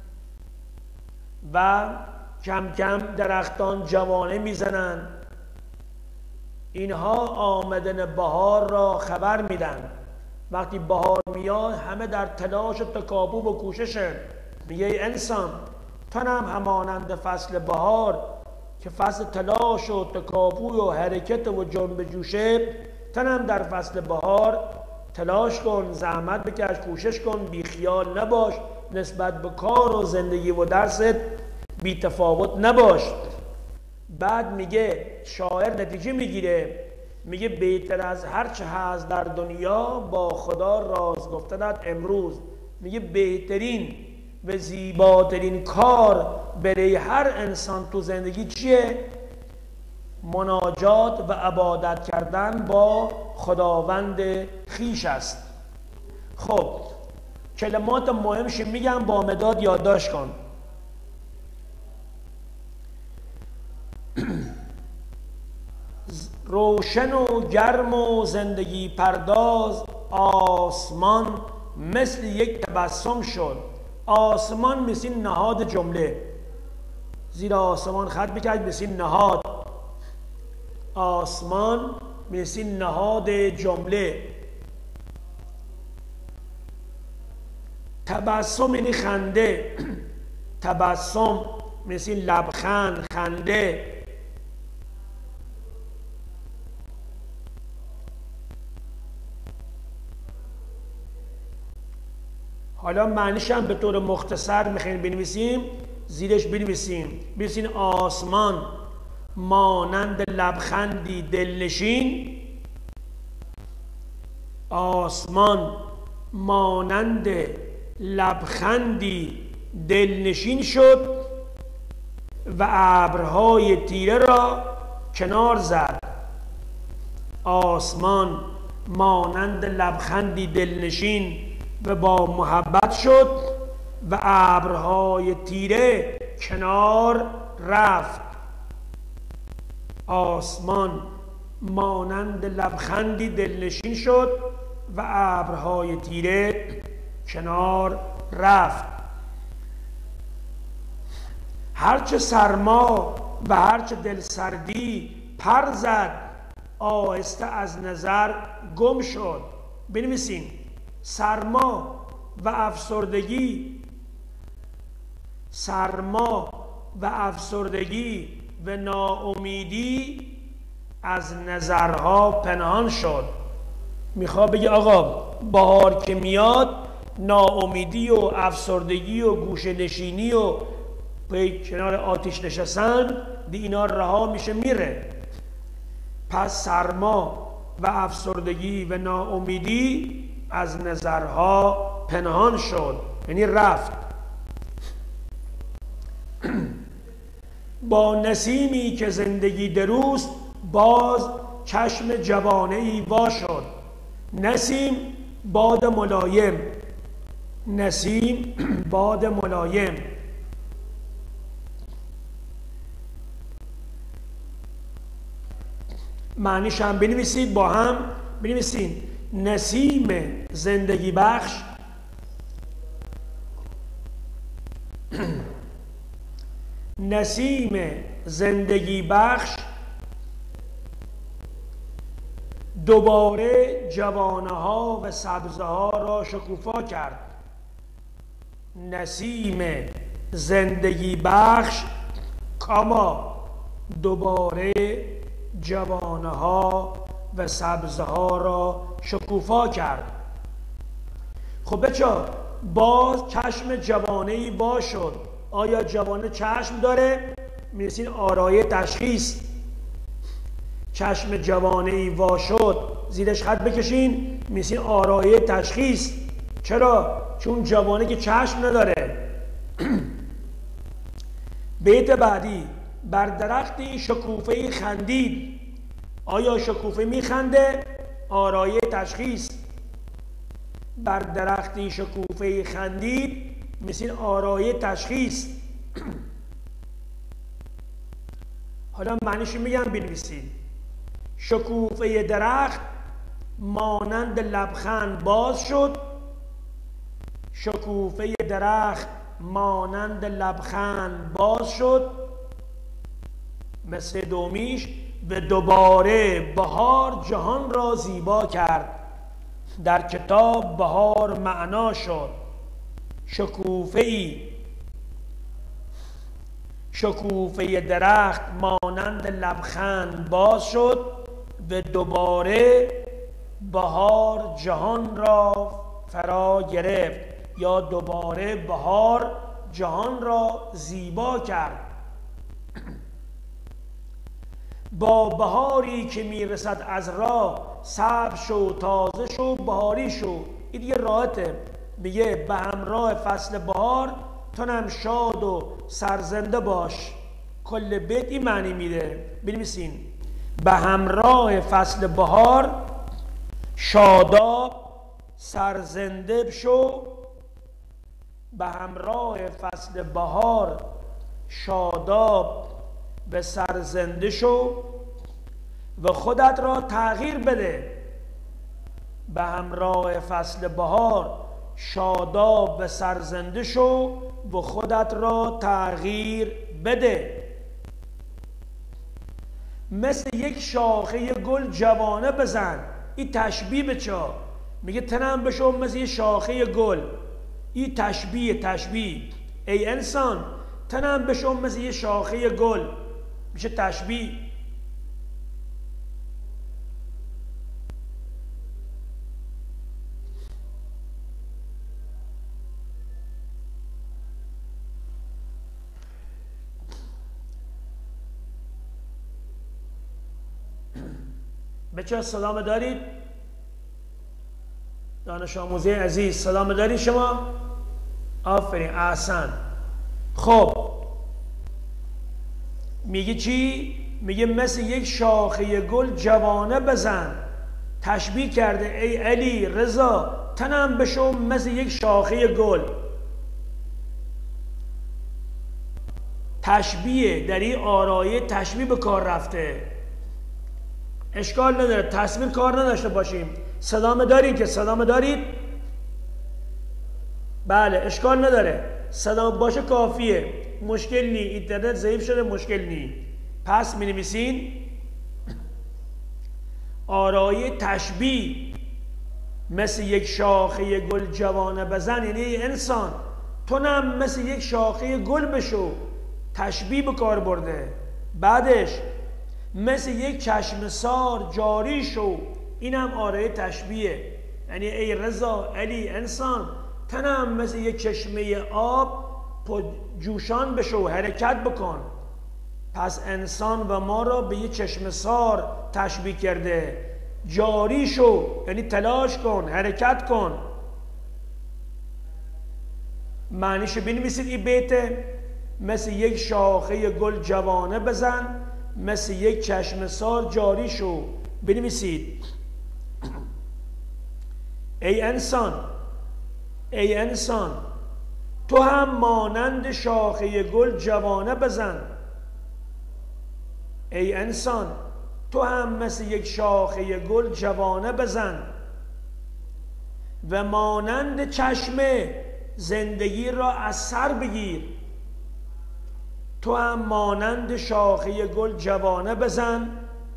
و کم کم درختان جوانه میزنن. اینها آمدن بهار را خبر میدن. وقتی بهار میاد همه در تلاش و تکاپو و کوششن. میگه ای انسان تو هم همانند فصل بهار که فصل تلاش و تکاپو و حرکت و جنب جوشه، تو هم در فصل بهار تلاش کن، زحمت بکش، کوشش کن، بی خیال نباش، نسبت به کار و زندگی و درست بی تفاوت نباش. بعد میگه شاعر نتیجه میگیره، میگه بهتر از هر چه هست در دنیا با خدا راز گفتنت امروز. میگه بهترین و زیباترین کار برای هر انسان تو زندگی چیه؟ مناجات و عبادت کردن با خداوند خیش است. خب کلمات مهمش میگم، با مداد یادداشت کن. روشن و گرم و زندگی پرداز، آسمان مثل یک تبسم شد. آسمان مثل نهاد جمله، زیر آسمان خط بکرد مثل نهاد. آسمان مثل نهاد جمله. تبسم یعنی خنده، تبسم مثل لبخند، خنده. حالا معنیش هم به طور مختصر میخوایم بنویسیم، زیرش بنویسیم بنویسین آسمان مانند لبخندی دلنشین، آسمان مانند لبخندی دلنشین شد و ابرهای تیره را کنار زد. آسمان مانند لبخندی دلنشین و با محبت شد و ابرهای تیره کنار رفت. آسمان مانند لبخندی دلنشین شد و ابرهای تیره کنار رفت. هرچه سرما و هرچه دلسردی پر زد آهسته از نظر گم شد. بنویسین سرما و افسردگی، سرما و افسردگی و ناامیدی از نظرها پنهان شد. میخواد بگه آقا بهار که میاد ناامیدی و افسردگی و گوشه نشینی و به کنار آتش نشستن دی اینا رها میشه میره. پس سرما و افسردگی و ناامیدی از نظرها پنهان شد، یعنی رفت. با نسیمی که زندگی دروست باز چشم جوانه ای وا شد. نسیم باد ملایم، نسیم باد ملایم. معنیش هم بنویسید با هم، بنویسید نسیم زندگی بخش نسیم زندگی بخش دوباره جوانه ها و سبزه ها را شکوفا کرد. نسیم زندگی بخش کاما دوباره جوانه ها و سبزه ها را شکوفا کرد. خب بچه باز چشم جوانه‌ای وا شد. آیا جوانه چشم داره؟ می‌رسین آرایه تشخیص. چشم جوانه‌ای وا شد زیرش خط بکشین، می‌رسین آرایه تشخیص. چرا؟ چون جوانه که چشم نداره. بیت بعدی بر درختی شکوفه‌ای خندید. آیا شکوفه میخنده؟ آرایه تشخیص. بر درختی شکوفه‌ای خندید مثل آرایه تشخیص. حالا معنیش میگم بنویسید. شکوفه درخت مانند لبخند باز شد. شکوفه درخت مانند لبخند باز شد. مثل دومیش به دوباره بهار جهان را زیبا کرد. در کتاب بهار معنا شد. شکوفه ای شکوفه درخت مانند لبخند باز شد و دوباره بهار جهان را فرا گرفت، یا دوباره بهار جهان را زیبا کرد. با بهاری که میرسد از راه سبز شو، تازه شو، بهاری شو. این دیگه راحته. میگه به همراه فصل بهار تنم شاد و سرزنده باش. کل بیت این معنی میده. بنویسین به همراه فصل بهار شاداب سرزنده شو. به همراه فصل بهار شاداب به سرزنده شو و خودت را تغییر بده. به همراه فصل بهار شاداب به سرزنده شو و خودت را تغییر بده. مثل یک شاخه گل جوانه بزن. این تشبیه به چا؟ میگه تنم بشو مثل یک شاخه گل. این تشبیه تشبیه ای انسان تنم بشو مثل یک شاخه گل. میشه تشبیه. بچه سلام دارید؟ دانش آموزی عزیز سلام دارید شما؟ آفرین احسن. خب میگه چی؟ میگه مثل یک شاخه گل جوانه بزن. تشبیه کرده ای علی رضا تنم بشو مثل یک شاخه گل. تشبیه در این آرایه تشبیه به کار رفته. اشکال نداره تصویر کار نداشته باشیم. صدامه دارید که صدامه دارید؟ بله اشکال نداره صدام باشه کافیه. مشکل نی اینترنت ضعیف شده مشکل نی. پس می نویسین آرایه تشبیه مثل یک شاخه گل جوانه بزن، یعنی انسان تو نم مثل یک شاخه گل بشو. تشبیه به کار برده. بعدش مثل یک چشم سار جاری شو. اینم آرایه تشبیه، یعنی ای رضا علی انسان تنم مثل یک چشمه آب جوشان بشو، حرکت بکن. پس انسان و ما را به یک چشم سار تشبیه کرده. جاری شو یعنی تلاش کن، حرکت کن. معنیشو بنویسید این بیت. مثل یک شاخه گل جوانه بزن، مثل یک چشم سار جاری شو. بنویسید ای انسان ای انسان تو هم مانند شاخه گل جوانه بزن. ای انسان تو هم مثل یک شاخه گل جوانه بزن و مانند چشمه زندگی را از سر بگیر. تو هم مانند شاخه گل جوانه بزن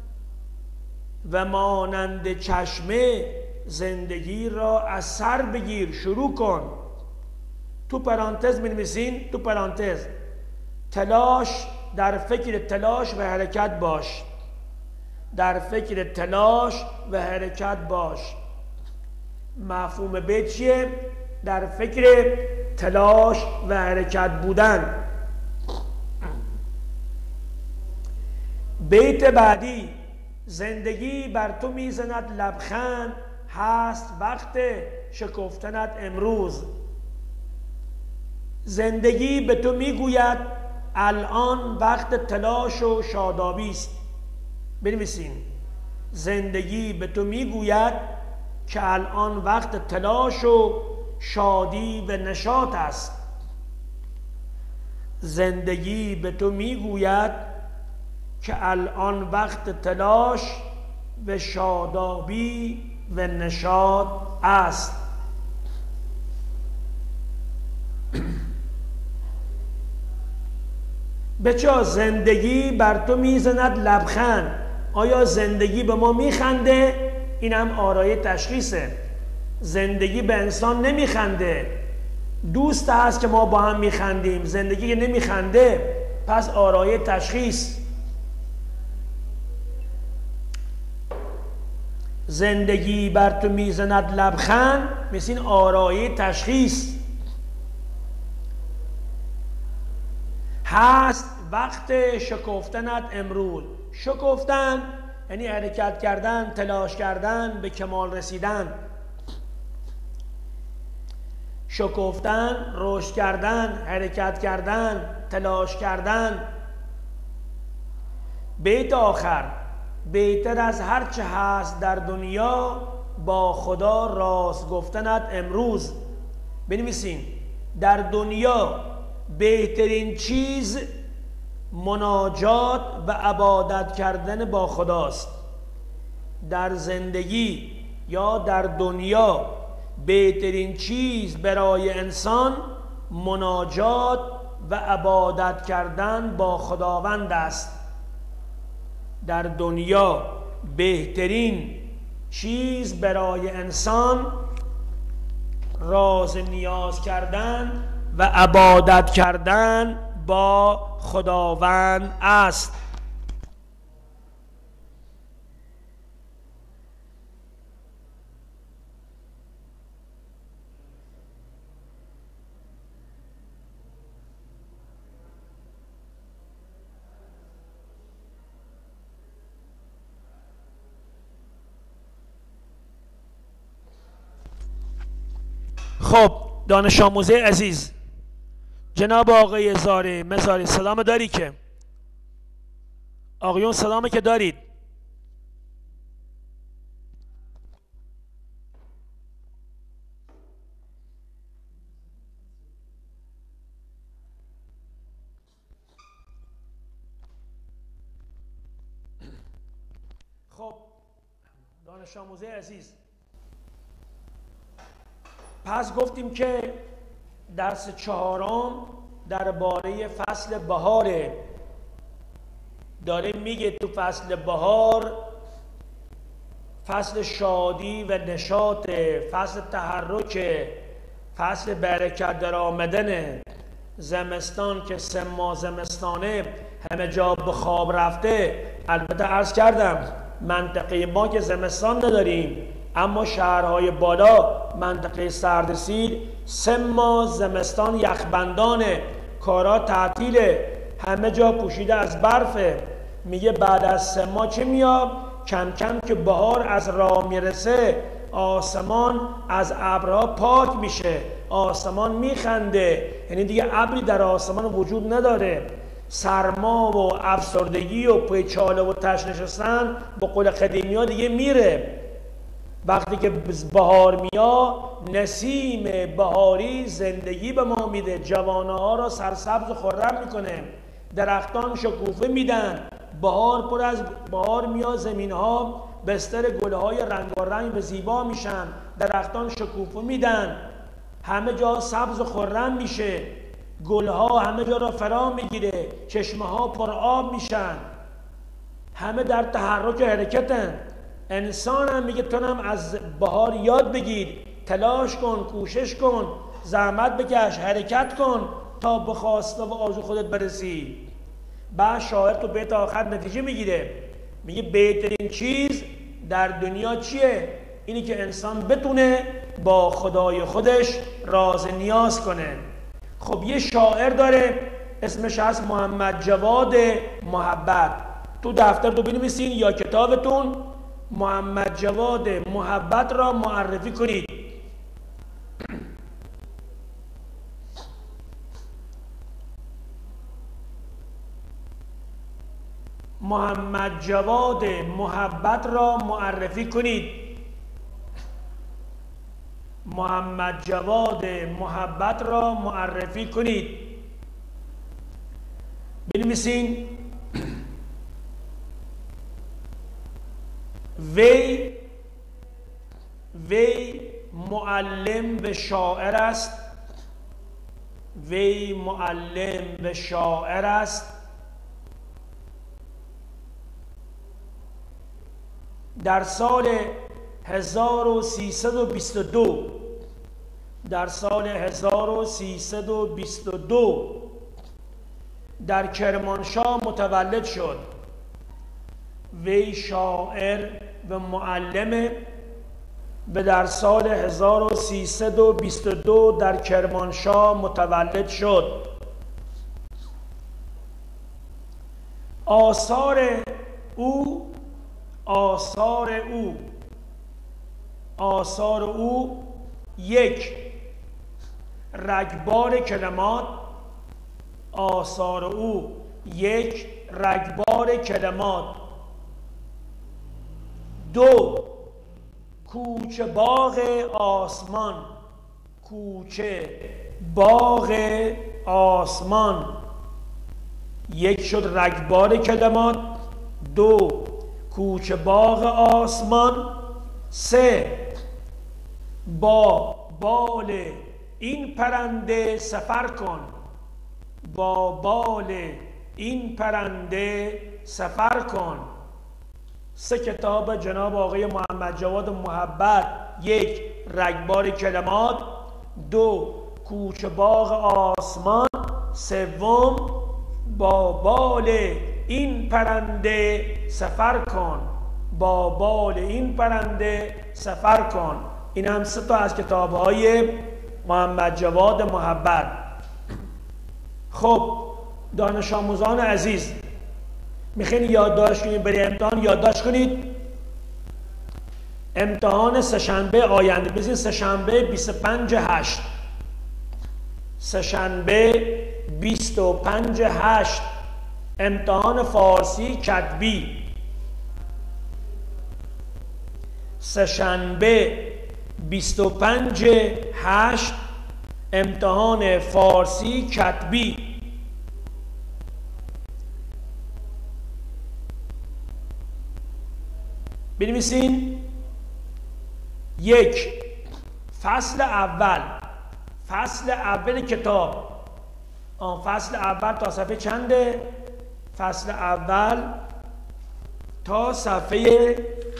و مانند چشمه زندگی را از سر بگیر. شروع کن. تو پرانتز می‌نویسین، تو پرانتز تلاش، در فکر تلاش و حرکت باش. در فکر تلاش و حرکت باش. مفهوم بیت چیه؟ در فکر تلاش و حرکت بودن. بیت بعدی زندگی بر تو میزند لبخند، هست وقت شکفتنت امروز. زندگی به تو میگوید الان وقت تلاش و شادابی است. بنویسین زندگی به تو میگوید که الان وقت تلاش و شادی و نشاط است. زندگی به تو میگوید که الان وقت تلاش و شادابی و نشاط است. بچه زندگی بر تو میزند لبخند. آیا زندگی به ما میخنده؟ این هم آرایه تشخیصه. زندگی به انسان نمیخنده. دوست هست که ما با هم میخندیم. زندگی که نمیخنده پس آرایه تشخیص. زندگی بر تو میزند لبخند مثل این آرایه تشخیص. هست وقت شکفتنت امروز. شکفتن یعنی حرکت کردن، تلاش کردن، به کمال رسیدن. شکفتن، رشد کردن، حرکت کردن، تلاش کردن. بیت آخر بهتر از هر چه هست در دنیا با خدا راست گفتنت امروز. بنویسین در دنیا بهترین چیز مناجات و عبادت کردن با خداست. در زندگی یا در دنیا بهترین چیز برای انسان مناجات و عبادت کردن با خداوند است. در دنیا بهترین چیز برای انسان راز نیاز کردن و عبادت کردن با خداوند است. خب دانش آموزه عزیز، جناب آقای زاره مزاری، سلام داری که؟ آقایون سلامه که دارید؟ خب دانش آموزه عزیز، پس گفتیم که درس چهارم درباره فصل بهاره. داره میگه تو فصل بهار فصل شادی و نشاط، فصل تحرک، فصل برکت در آمدن. زمستان که سه ماه زمستانه، همه جا به خواب رفته. البته عرض کردم منطقه ما که زمستان نداریم، اما شهرهای بالا منطقه سردسیر سه ماه زمستان یخبندانه، کارا تعطیله، همه جا پوشیده از برفه. میگه بعد از سه ماه چه میاد؟ کم کم که بهار از راه میرسه، آسمان از ابرها پاک میشه، آسمان میخنده، یعنی دیگه ابری در آسمان وجود نداره. سرما و افسردگی و پیچاله و تش نشستن به قول قدیمی ها دیگه میره. وقتی که بهار میاد، نسیم بهاری زندگی به ما میده، جوانه ها را سرسبز و خرم میکنه، درختان شکوفه میدن، بهار پر از بهار میاد، زمین ها بستر گل های رنگارنگ و زیبا میشن، درختان شکوفه میدن، همه جا سبز و خرم میشه، گل ها همه جا را فرا میگیره، چشمه ها پر آب میشن، همه در تحرک و حرکتن. انسان هم میگه تو هم از بهار یاد بگیر، تلاش کن، کوشش کن، زحمت بکش، حرکت کن تا به خواسته و آرزو خودت برسی. بعد شاعر تو بیت آخر نتیجه میگیره، میگه بهترین چیز در دنیا چیه؟ اینی که انسان بتونه با خدای خودش راز نیاز کنه. خب یه شاعر داره اسمش هست محمد جواد محبت. تو دفتر تو بنویسین یا کتابتون محمد جواد محبت را معرفی کنید. محمد جواد محبت را معرفی کنید. محمد جواد محبت را معرفی کنید. بنویسین وی وی معلم و شاعر است. وی معلم و شاعر است. در سال هزار و سیصد و بیست و دو در سال هزار و سیصد و بیست و دو در کرمانشاه متولد شد. وی شاعر و معلم و در سال هزار و سیصد و بیست و دو در کرمانشاه متولد شد. آثار او آثار او آثار او یک، رگبار کلمات. آثار او یک، رگبار کلمات. دو، کوچه باغ آسمان. کوچه باغ آسمان. یک شد رگبار کلمات، دو کوچه باغ آسمان. سه، با بال این پرنده سفر کن. با بال این پرنده سفر کن. سه کتاب جناب آقای محمد جواد محبت: یک، رگبار کلمات، دو، کوچه باغ آسمان، سوم، با بال این پرنده سفر کن. با بال این پرنده سفر کن. این هم سه تا از کتاب‌های محمد جواد محبت. خب دانش آموزان عزیز، میخواین یادداشت کنید برای امتحان یادداشت کنید. امتحان سه‌شنبه آینده، بزنید سه‌شنبه بیست و پنج هشت، سه‌شنبه بیست و پنج هشت، امتحان فارسی کتبی. سه‌شنبه بیست و پنج هشت، امتحان فارسی کتبی. بنویسین یک، فصل اول، فصل اول کتاب، آن فصل اول تا صفحه چنده؟ فصل اول تا صفحه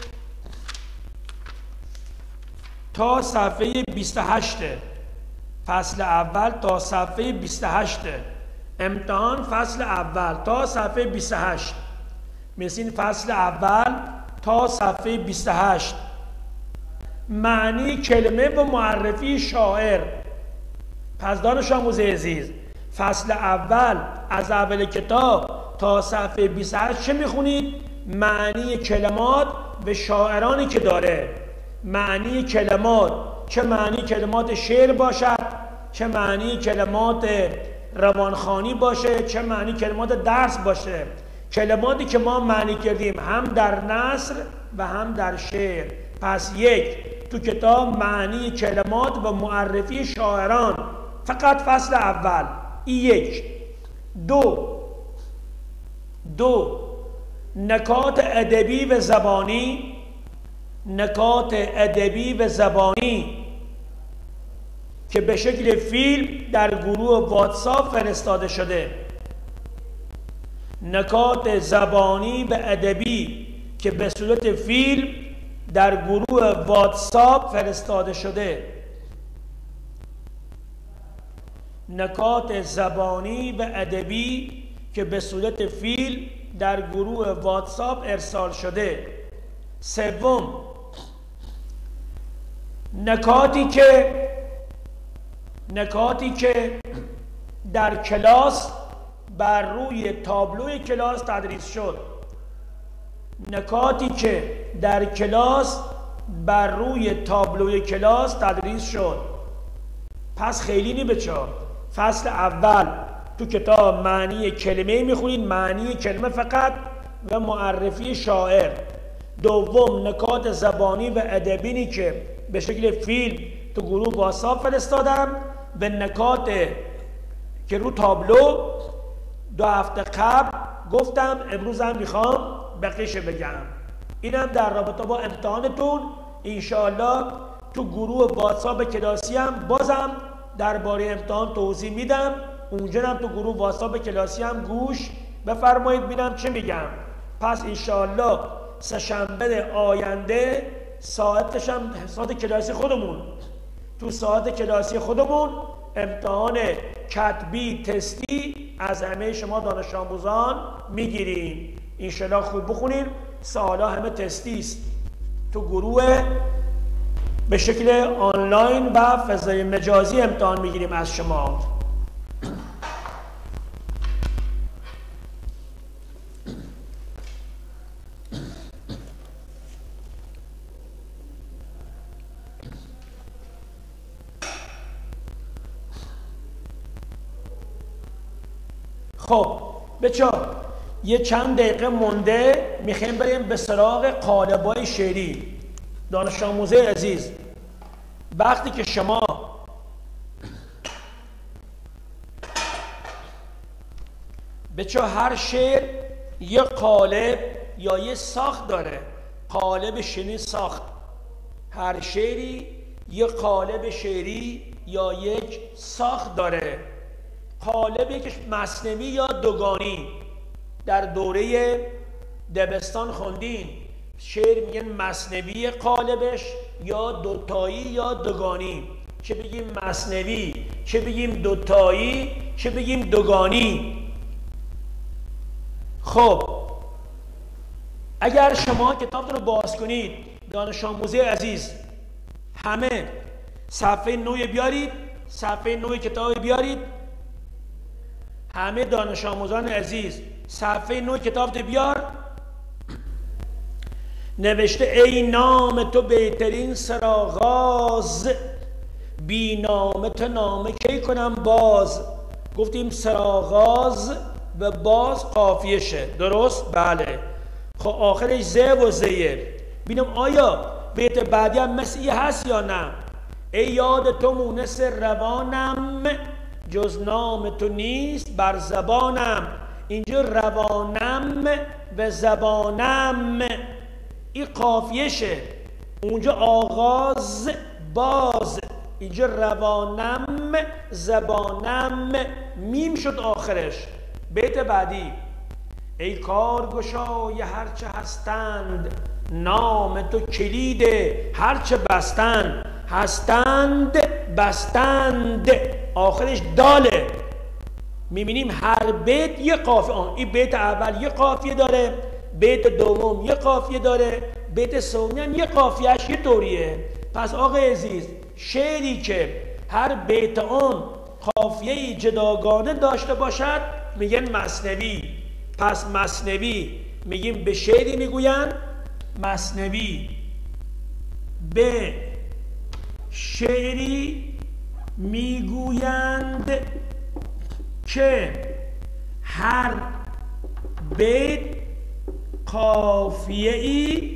تا صفحه بیست و هشت، فصل اول تا صفحه بیست و هشت، امتحان فصل اول تا صفحه بیست و هشت. مثل فصل اول تا صفحه بیست و هشت، معنی کلمه و معرفی شاعر. پس دانش آموز عزیز، فصل اول از اول کتاب تا صفحه بیست و هشت چه میخونید؟ معنی کلمات و شاعرانی که داره. معنی کلمات، چه معنی کلمات شعر باشد، چه معنی کلمات روانخوانی باشه، چه معنی کلمات درس باشه. کلماتی که ما معنی کردیم هم در نثر و هم در شعر. پس یک، تو کتاب معنی کلمات و معرفی شاعران، فقط فصل اول. ای یک. دو دو نکات ادبی و زبانی، نکات ادبی و زبانی که به شکل فیلم در گروه واتساپ فرستاده شده. نکات زبانی و ادبی که به صورت فیلم در گروه واتساپ فرستاده شده. نکات زبانی و ادبی که به صورت فیلم در گروه واتساپ ارسال شده. سوم، نکاتی که نکاتی که در کلاس بر روی تابلوی کلاس تدریس شد. نکاتی که در کلاس بر روی تابلوی کلاس تدریس شد. پس خیلی نی بچه ها، فصل اول تو کتاب معنی کلمه میخونید، معنی کلمه فقط و معرفی شاعر. دوم، نکات زبانی و ادبی که به شکل فیلم تو گروه واتساپ فرستادم و نکات که رو تابلو دو هفته قبل گفتم، امروز هم میخوام بقیش بگم. اینم در رابطه با امتحانتون انشاءالله تو گروه واتساپ کلاسی هم بازم درباره امتحان توضیح میدم. اونجا هم تو گروه واتساپ کلاسی هم گوش بفرمایید ببینم چه میگم. پس انشاءالله سه‌شنبه آینده ساعتش هم ساعت کلاسی خودمون، تو ساعت کلاسی خودمون امتحان کتبی تستی از همه شما دانش آموزان میگیریم. انشاءالله خوب بخونین. سوالا همه تستی است. تو گروه به شکل آنلاین و فضای مجازی امتحان میگیریم از شما. خب بچه یه چند دقیقه مونده، میخوایم بریم به سراغ قالب‌های شعری. دانش آموزه عزیز، وقتی که شما بچه هر شعر یه قالب یا یه ساخت داره، قالب شعری ساخت. هر شعری یه قالب شعری یا یک ساخت داره. قالب یکیش مثنوی یا دوگانی. در دوره دبستان خوندین شعر میگن مثنوی قالبش یا دوتایی یا دوگانی. چه بگیم مثنوی، چه بگیم دوتایی، چه بگیم دوگانی. خب اگر شما کتابتون رو باز کنید دانش آموزه عزیز، همه صفحه نو بیارید، صفحه نو کتاب بیارید. همه دانش آموزان عزیز صفحه نو کتاب بیار. نوشته ای نام تو بهترین سرآغاز، بی نام تو نامه کی کنم باز. گفتیم سرآغاز و باز قافیه شه، درست؟ بله. خب آخرش ز و زیه. بینم آیا بیت بعدی هم مثل این هست یا نه؟ ای یاد تو مونس روانم، جز نام تو نیست بر زبانم. اینجا روانم و زبانم این قافیه شه، اونجا آغاز باز، اینجا روانم زبانم میم شد آخرش. بیت بعدی ای کارگشای هرچه هستند، نام تو کلید هرچه بستند. هستند بستند آخرش داله. میبینیم هر بیت یه قافیه، آن این بیت اول یه قافیه داره، بیت دوم یه قافیه داره، بیت سومی هم یه قافیهش یه طوریه. پس آقای عزیز شعری که هر بیت آن قافیه جداگانه داشته باشد میگن مثنوی. پس مثنوی میگیم به شعری میگوین مثنوی، به شعری میگویند که هر بیت قافیه‌ای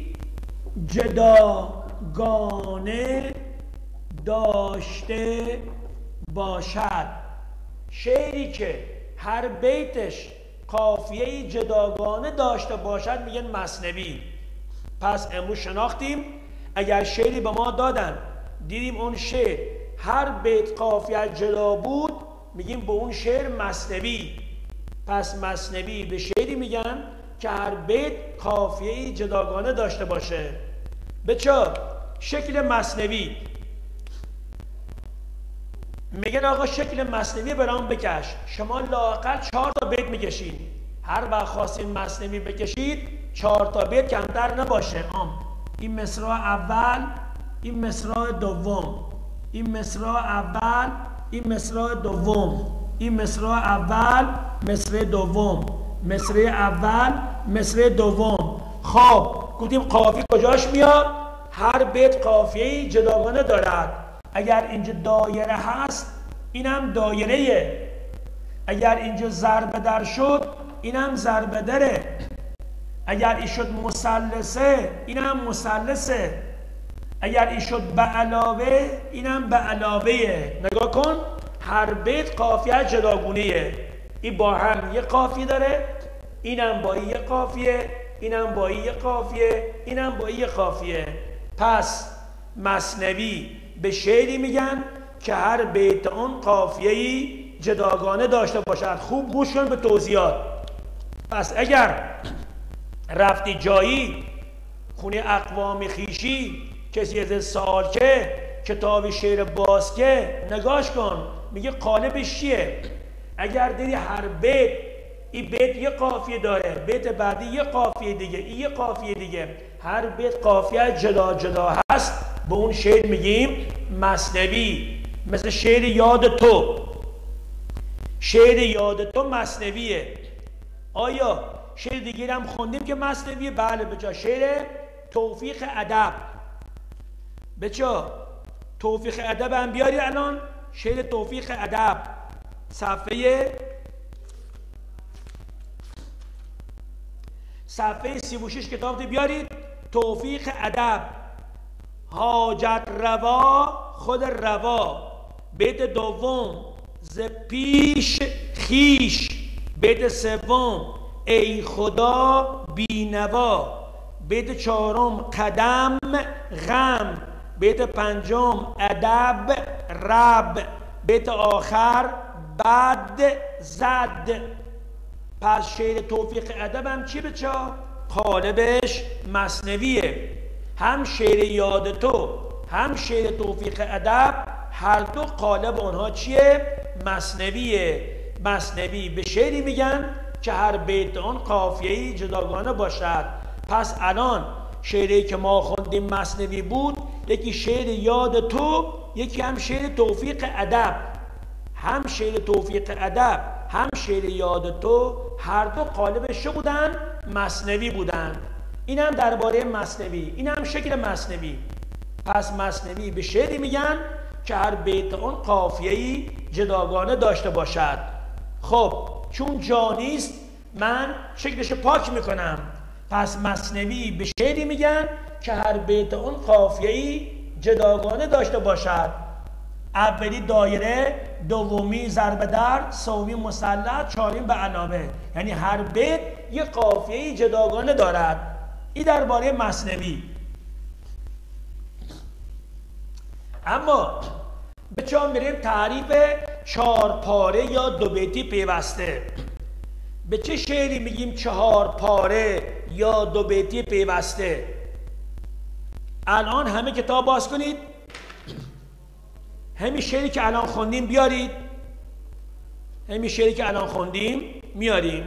جداگانه داشته باشد. شعری که هر بیتش قافیه‌ای جداگانه داشته باشد میگن مثنوی. پس امروز شناختیم اگر شعری به ما دادن دیدیم اون شعر هر بیت قافیه جدا بود میگیم به اون شعر مثنوی. پس مثنوی به شعری میگن که هر بیت قافیه‌ای جداگانه داشته باشه. بچه شکل مثنوی میگن آقا شکل مثنوی برام بکش. شما لااقل چهار تا بیت میکشید، هر وقت خواستین مثنوی بکشید چهار تا بیت کمتر نباشه. آم این مصرع اول، این مصرع دوم، این مصرع اول، این مصرع دوم، این مصرع اول، مصرع دوم، مصرع اول، مصرع دوم. خب گفتیم قافیه کجاش میاد؟ هر بیت قافیه‌ای جداگانه دارد. اگر اینجا دایره هست اینم دایره، اگر اینجا ضربه در شد اینم ضربه دره، اگر این شد مثلثه اینم مثلثه، اگر این شد به علاوه اینم به علاوه. نگاه کن هر بیت قافیه جداگونه‌ایه. این با هم یه قافیه داره، اینم با یه قافیه، اینم با یه قافیه، اینم با یه قافیه. پس مثنوی به شعری میگن که هر بیت اون قافیه‌ای جداگانه داشته باشد. خوب گوش کن به توضیحات. پس اگر رفتی جایی خونه اقوام خیشی کسی از سوال که کتاب شعر باز که نگاش کن میگه قالبش چیه. اگر دیدی هر بیت این بیت یه قافیه داره، بیت بعدی یه قافیه دیگه، این یه قافیه دیگه، هر بیت قافیه جدا جدا هست، به اون شعر میگیم مثنوی. مثل شعر یاد تو، شعر یاد تو مثنویه. آیا شعر دیگه هم خوندیم که مثنویه؟ بله بچه. شعر توفیق ادب، بچه توفیق ادب هم بیاری الان. شعر توفیق ادب صفحه صفحه سی و شش کتاب بیارید. توفیق ادب حاجت روا خود روا. بیت دوم ز پیش خیش. بیت سوم ای خدا بینوا. بیت چهارم قدم غم. بیت پنجم ادب رب. بیت آخر بد زد. پس شعر توفیق ادب هم چی بچه؟ قالبش مثنویه. هم شعر یاد تو هم شعر توفیق ادب هر دو قالب اونها چیه؟ مثنویه. مثنوی به شعری میگن که هر بیت اون قافیه‌ای جداگانه باشد. پس الان شعری که ما خوندیم مثنوی بود، یکی شعر یاد تو، یکی هم شعر توفیق ادب. هم شعر توفیق ادب هم شعر یاد تو هر دو قالبش بودن؟ مثنوی بودن. این هم درباره مثنوی، این هم شکل مثنوی. پس مثنوی به شعری میگن که هر بیت اون قافیه‌ای جداگانه داشته باشد. خب چون جا نیست من شکلش پاک میکنم، پس مثنوی به شعری میگن که هر بیت اون قافیه‌ای جداگانه داشته باشد. اولی دایره، دومی ضرب در، سومی مثلث، چهارمی به علاوه، یعنی هر بیت یک قافیه‌ای جداگانه دارد. این درباره مثنوی. اما به چه میریم تعریف چهار پاره یا دو بیتی پیوسته. به چه شعری میگیم چهار پاره یا دو بیتی پیوسته؟ الان همه کتاب باز کنید، همین شعری که الان خوندیم بیارید، همین شعری که الان خوندیم میاریم.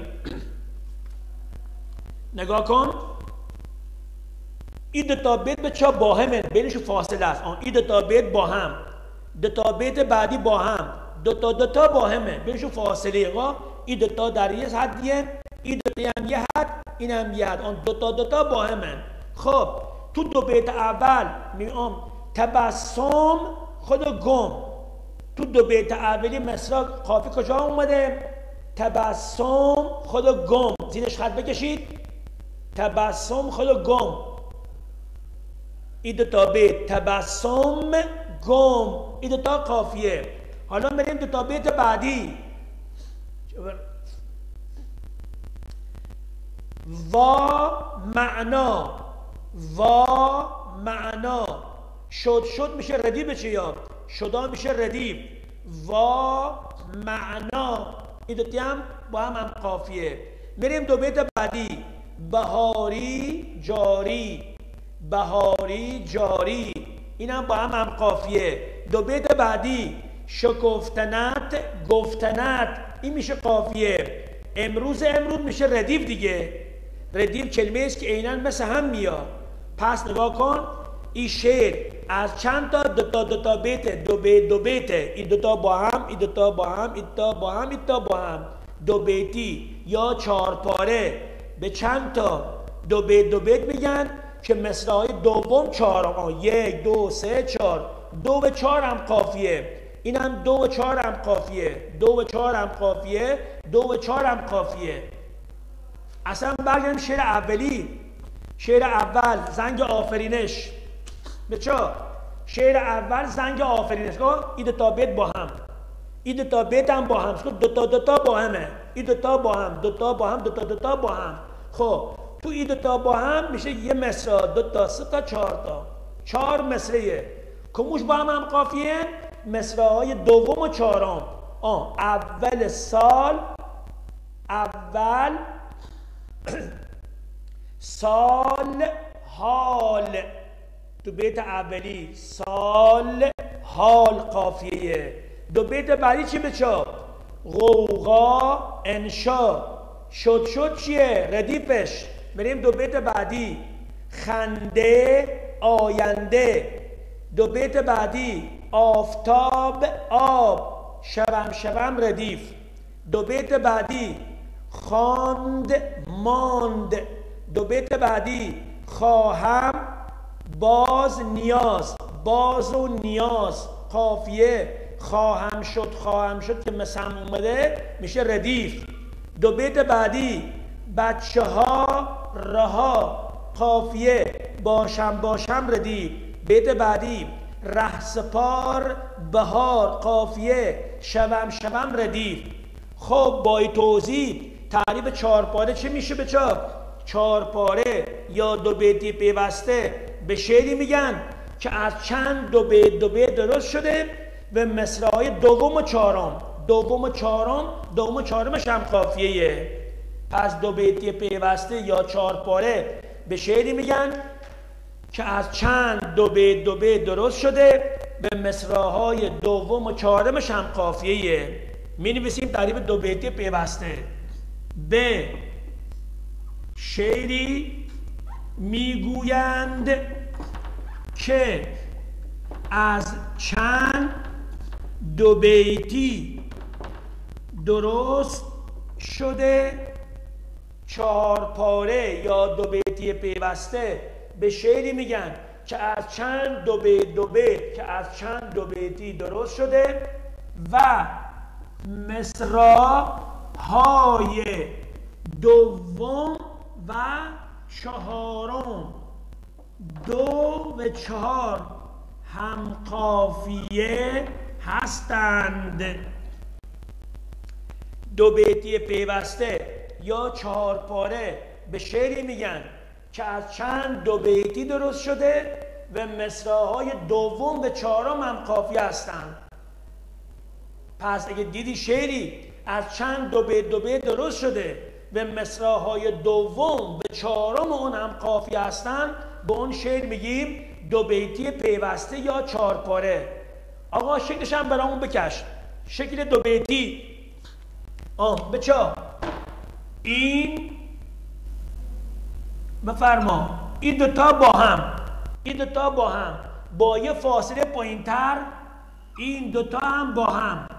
نگاه کن، این دو تا بیت به چه با همه، بینش فاصله است. این دو تا بیت با هم، دو تا بیت بعدی با هم، دو تا دو تا با همه، بینش فاصله. این دو تا در یه حدیه، این دو تا هم یه حد، این هم یه حد، اون دو تا دو تا با همه. خب تو دو بیت اول میام تبسم خود گم. تو دو بیت اولی مصرع قافیه کجا اومده؟ تبسم خود گم، زیرش خط بکشید، تبسم خود گم. این دو تا بیت تبسم گم، این دو تا قافیه. حالا بریم دو تا بیت بعدی. و معنا، و معنا، شد شد میشه ردیف بچه یا شدا میشه ردیف. و معنا، این دوتی هم با هم هم قافیه. میریم دو بیت بعدی. بهاری جاری، بهاری جاری، این هم با هم هم قافیه. دو بیت بعدی. شکفتنت گفتنت، این میشه قافیه. امروز امروز میشه ردیف دیگه. ردیف کلمه است که عیناً مثل هم میاد. پس نگاه کن، این شعر از چند تا دو تا دو تا بیت، دو بیت دو بیت، این دو تا با هم، این دو تا با هم، این تا با هم، این تا با هم، دو بیتی یا چهار پاره به چند تا دو بیت دو بیت میگن که مصرع‌های دوم چهارم، یک دو سه چهار، دو و چهار هم قافیه. این هم دو و چهار هم قافیه، دو و چهار هم قافیه، دو و چهار هم قافیه. اصلا برگردیم شعر اولی. شعر اول زنگ آفرینش. به چه؟ شعر اول زنگ آفرینش. این دو تا بیت با هم، این دو تا بیت هم با هم، دو تا دو تا با همه، این دو تا با هم، دو تا با هم، دو تا دو تا با هم. خب تو این دو تا با هم میشه یه مصرع، دو تا سه تا چهار تا، چهار مصرعه. کموش با هم هم قافیه؟ مصرع‌های دوم و چهارم. آه اول سال، اول سال حال، دو بیت اولی سال حال قافیه. دو بیت بعدی چی بچه؟ غوغا انشا، شد شد چیه؟ ردیفش. بریم دو بیت بعدی. خنده آینده. دو بیت بعدی. آفتاب آب، شبم شبم ردیف. دو بیت بعدی. خواند ماند. دو بیت بعدی. خواهم باز نیاز، باز و نیاز قافیه. خواهم شد، خواهم شد که مثل هم اومده میشه ردیف. دو بیت بعدی. بچه ها رها قافیه. باشم باشم ردیف. بیت بعدی. رهسپار بهار قافیه. شبم شبم ردیف. خب با این توضیح تعریف چهار پاره چه میشه به چه؟ چهار پاره یا دو بیتی پیوسته به شعری میگن که از چند دو بیت دو بیت درست شده و مصرع‌های دوم و چهارم، دوم و چهارم، دوم و چهارمش هم قافیه. پس دو بیتی پیوسته یا چهار پاره به شعری میگن که از چند دو بیت دو بیت درست شده به مصرع‌های دوم و چهارمش هم قافیه. می نویسیم تعریف دو بیتی پیوسته. به شعری میگویند که از چند دو بیتی درست شده چهار پاره یا دو بیتی پیوسته به شعری میگن که از چند دو بیت دو بیت که از چند دو بیتی درست شده و مصرع‌های دوم و چهارم دو و چهار هم قافیه هستند. دو بیتی پیوسته یا چهار پاره به شعری میگن که از چند دو بیتی درست شده و مصرع‌های دوم و چهارم هم قافیه هستند. پس اگه دیدی شعری از چند دو بیت دو بیت درست شده و مصرع‌های دوم به چهارم اون هم قافیه هستن، به اون شعر میگیم دو بیتی پیوسته یا چهار پاره. آقا شکلش هم برامون بکش. شکل دو بیتی آه بچه این بفرما این دوتا با هم این دوتا با هم با یه فاصله پایین‌تر، این دوتا هم با هم،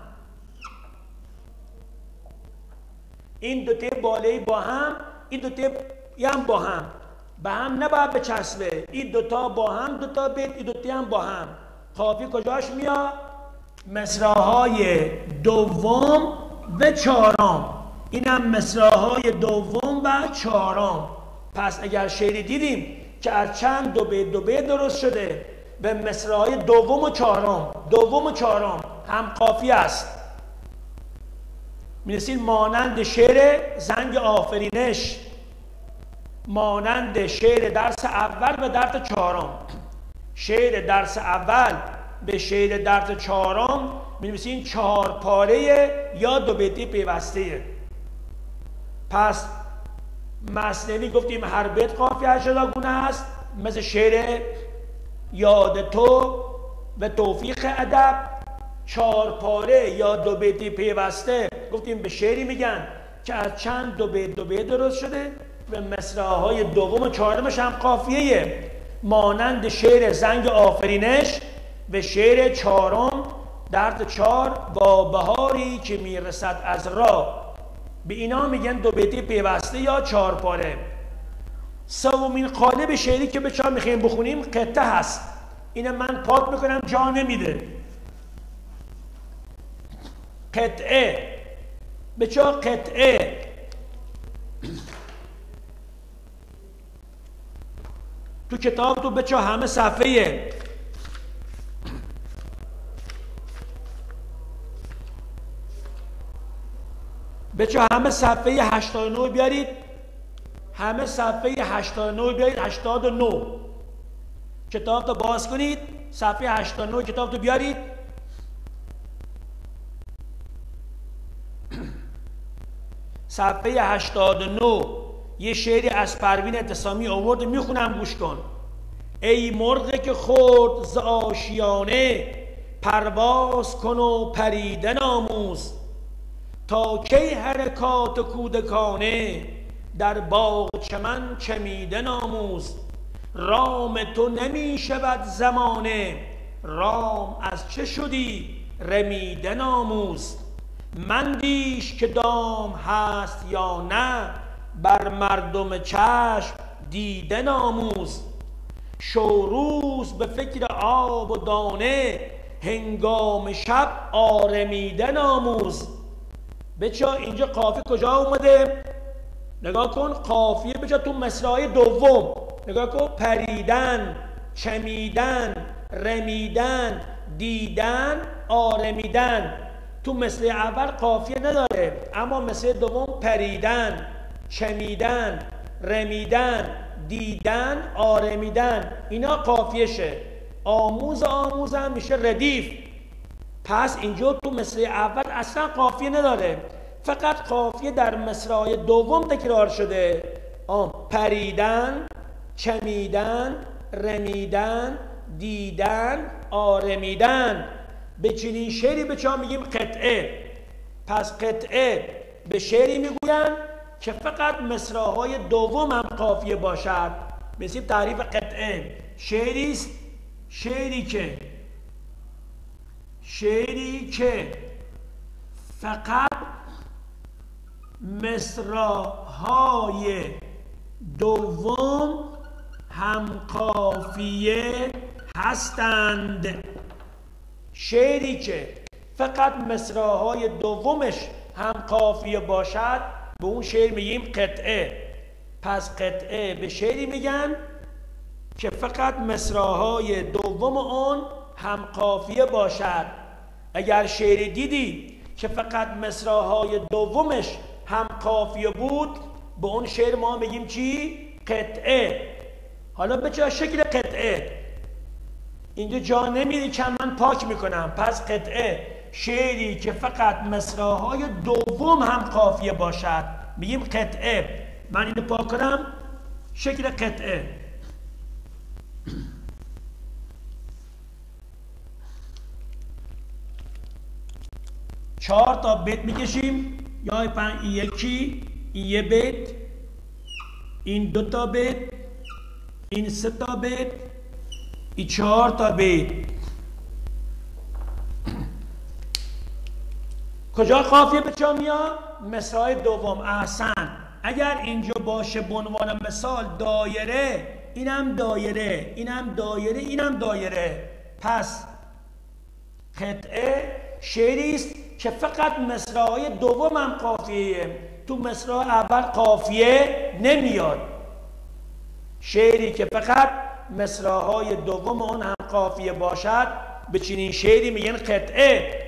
این دوتا بالایی با هم، این دوتا هم با هم، به هم نباید بچسبه. این دوتا با هم دوتا بیت، این دوتا هم با هم. قافیه کجاش میاد؟ مصرع‌های دوم و چهارم. اینم مصرع‌های دوم و چهارم. پس اگر شعری دیدیم که از چند دو بیت دو بیت درست شده به مصرع‌های دوم و چهارم دوم و چهارم هم قافیه است، می‌رسید مانند شعر زنگ آفرینش، مانند شعر درس اول و درس چهارم. شعر درس اول به شعر درس چهارم می‌نویسین چهار پاره یا دو بیتی پیوسته. پس مثنوی گفتیم هر بیت قافیه جداگونه است، مثل شعر یاد تو و توفیق ادب. چهار پاره یا دو بیتی پیوسته گفتیم به شعری میگن که از چند دو بیت دو بیت درست شده و مصرع‌های دوم و چهارمش هم قافیه، مانند شعر زنگ آفرینش و شعر چهارم درد چهار با بهاری که میرسد از راه. به اینا میگن دو بیتی پیوسته یا چهار پاره. سومین قالب شعری که به چا میخوایم بخونیم قطعه هست. اینه من پاک میکنم جا نمیده. قطعه به چا قطعه تو کتاب تو به چا همه صفحه بچه همه صفحه هشتاد و نه بیارید، همه صفحه هشتاد و نه بیارید، هشتاد و نه کتاب تو باز کنید، صفحه هشتاد و نه کتاب تو بیارید. صفحه هشتاد و نه یه شعری از پروین اعتصامی آورد، میخونم گوش کن. ای مرغ که خورد ز آشیانه، پرواز کن و پریدن آموز. تا کی حرکات کودکانه، در باغ چمن چمیدن آموز. رام تو نمی شود زمانه، رام از چه شدی رمیدن آموز. مندیش که دام هست یا نه، بر مردم چشم دیدن آموز. شو روز به فکر آب و دانه، هنگام شب آرمیدن آموز. بچه اینجا قافیه کجا اومده؟ نگاه کن قافیه بچه تو مصرع‌های دوم نگاه کن، پریدن، چمیدن، رمیدن، دیدن، آرمیدن. تو مصرع اول قافیه نداره، اما مصرع دوم پریدن، چمیدن، رمیدن، دیدن، آرمیدن اینا قافیهشه. آموز آموز هم میشه ردیف. پس اینجا تو مصرع اول اصلا قافیه نداره، فقط قافیه در مصرع دوم تکرار شده. آم پریدن، چمیدن، رمیدن، دیدن، آرمیدن. به چنین شعری به چا میگیم قطعه. پس قطعه به شعری میگوین که فقط مصرع‌های دوم هم قافیه باشد. مثل تعریف قطعه شعری است شعری که شعری که فقط مصراهای دوم هم قافیه هستند. شعری که فقط مصراهای دومش هم قافیه باشد به اون شعر میگیم قطعه. پس قطعه به شعری میگن که فقط مصراهای دوم اون هم قافیه باشد. اگر شعری دیدی که فقط مصراهای دومش هم قافیه بود به اون شعر ما میگیم چی؟ قطعه. حالا به چه شکل قطعه؟ اینجا جا نمیده که من پاک میکنم. پس قطعه شعری که فقط مصراهای دوم هم قافیه باشد میگیم قطعه. من اینو پاک کنم، شکل قطعه. چهار تا بیت میکشیم، یا پنج، یکی این یه بیت، این دو تا بیت، این سه تا بیت، این چهار تا بیت. کجا قافیه به جا میاد؟ مصرع دوم. احسن. اگر اینجا باشه به عنوان مثال دایره، اینم دایره، اینم دایره، اینم دایره. پس قطعه شعری است که فقط مصرع‌های دوم هم قافیه، تو مصرع اول قافیه نمیاد. شعری که فقط مصرع‌های دوم اون هم قافیه باشد به چنین شعری میگن قطعه.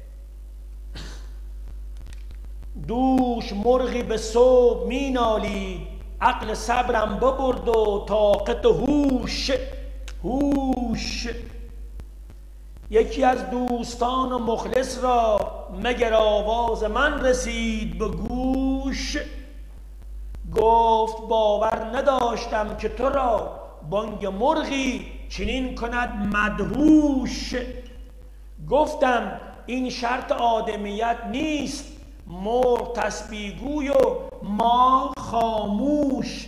دوش مرغی به صبح مینالید، عقل صبرم ببرد و طاقت هوش. هوش یکی از دوستان مخلص را مگر آواز من رسید به گوش. گفت باور نداشتم که تو را بانگ مرغی چنین کند مدهوش. گفتم این شرط آدمیت نیست، مرغ تسبیح گوی و ما خاموش.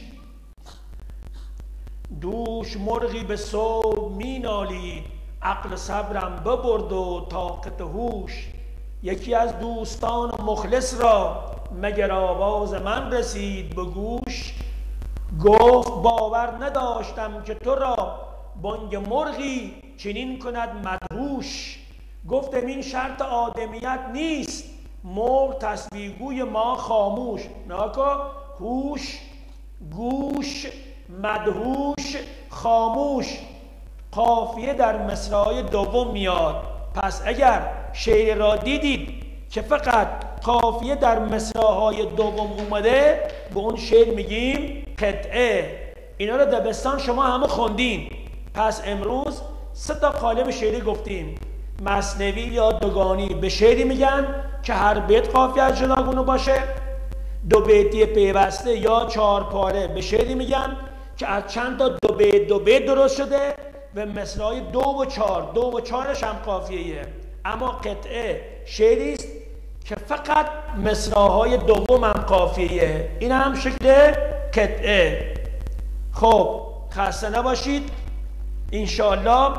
دوش مرغی به صبح می نالید، عقل صبرم ببرد و طاقت هوش. یکی از دوستان مخلص را مگر آواز من رسید به گوش. گفت باور نداشتم که تو را بانگ مرغی چنین کند مدهوش. گفتم این شرط آدمیت نیست، مرغ تسبیح گوی ما خاموش. ناکا هوش، گوش، مدهوش، خاموش. قافیه در مصرع دوم میاد. پس اگر شعر را دیدید که فقط قافیه در مصرع‌های دوم اومده به اون شعر میگیم قطعه. اینا رو دبستان شما همه خوندین. پس امروز سه تا قالب شعری گفتیم. مثنوی یا دوگانی به شعری میگن که هر بیت قافیه از جداگونه باشه. دو بیتی پیوسته یا چهار پاره به شعری میگن که از چند تا دو بیت دو بیت درست شده و مصرع دو و چهار، دو و چهارش هم قافیه‌ایه. اما قطعه شعری است که فقط مصرع‌های دوم هم قافیه‌ایه. این هم شکل قطعه. خب خسته نباشید. انشاءالله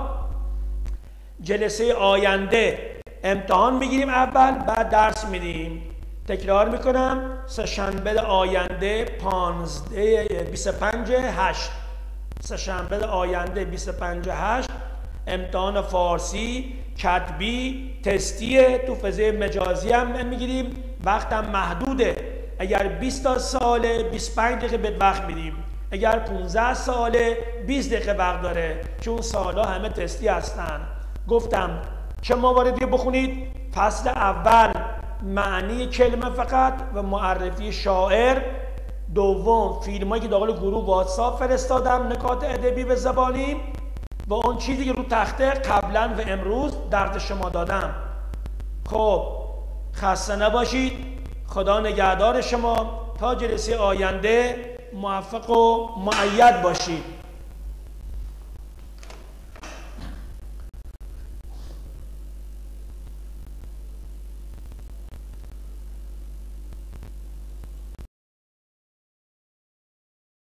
جلسه آینده امتحان میگیریم اول، بعد درس میدیم. تکرار میکنم، سه شنبه آینده پانزده بیست و پنج هشت سه شنبه آینده بیست و پنج هشت امتحان فارسی کتبی تستیه. تو فضای مجازی هم میگیریم، وقتم محدوده. اگر بیست تا ساله بیست و پنج دقیقه به وقت میدیم، اگر پانزده ساله بیست دقیقه وقت داره، چون سالا همه تستی هستن. گفتم چه مواردی بخونید؟ فصل اول معنی کلمه فقط و معرفی شاعر. دوم فیلمایی که داخل گروه واتساپ فرستادم، نکات ادبی و زبانی و اون چیزی که رو تخته قبلا و امروز درد شما دادم. خب خسته نباشید. خدا نگهدار شما. تا جلسه آینده موفق و مؤید باشید.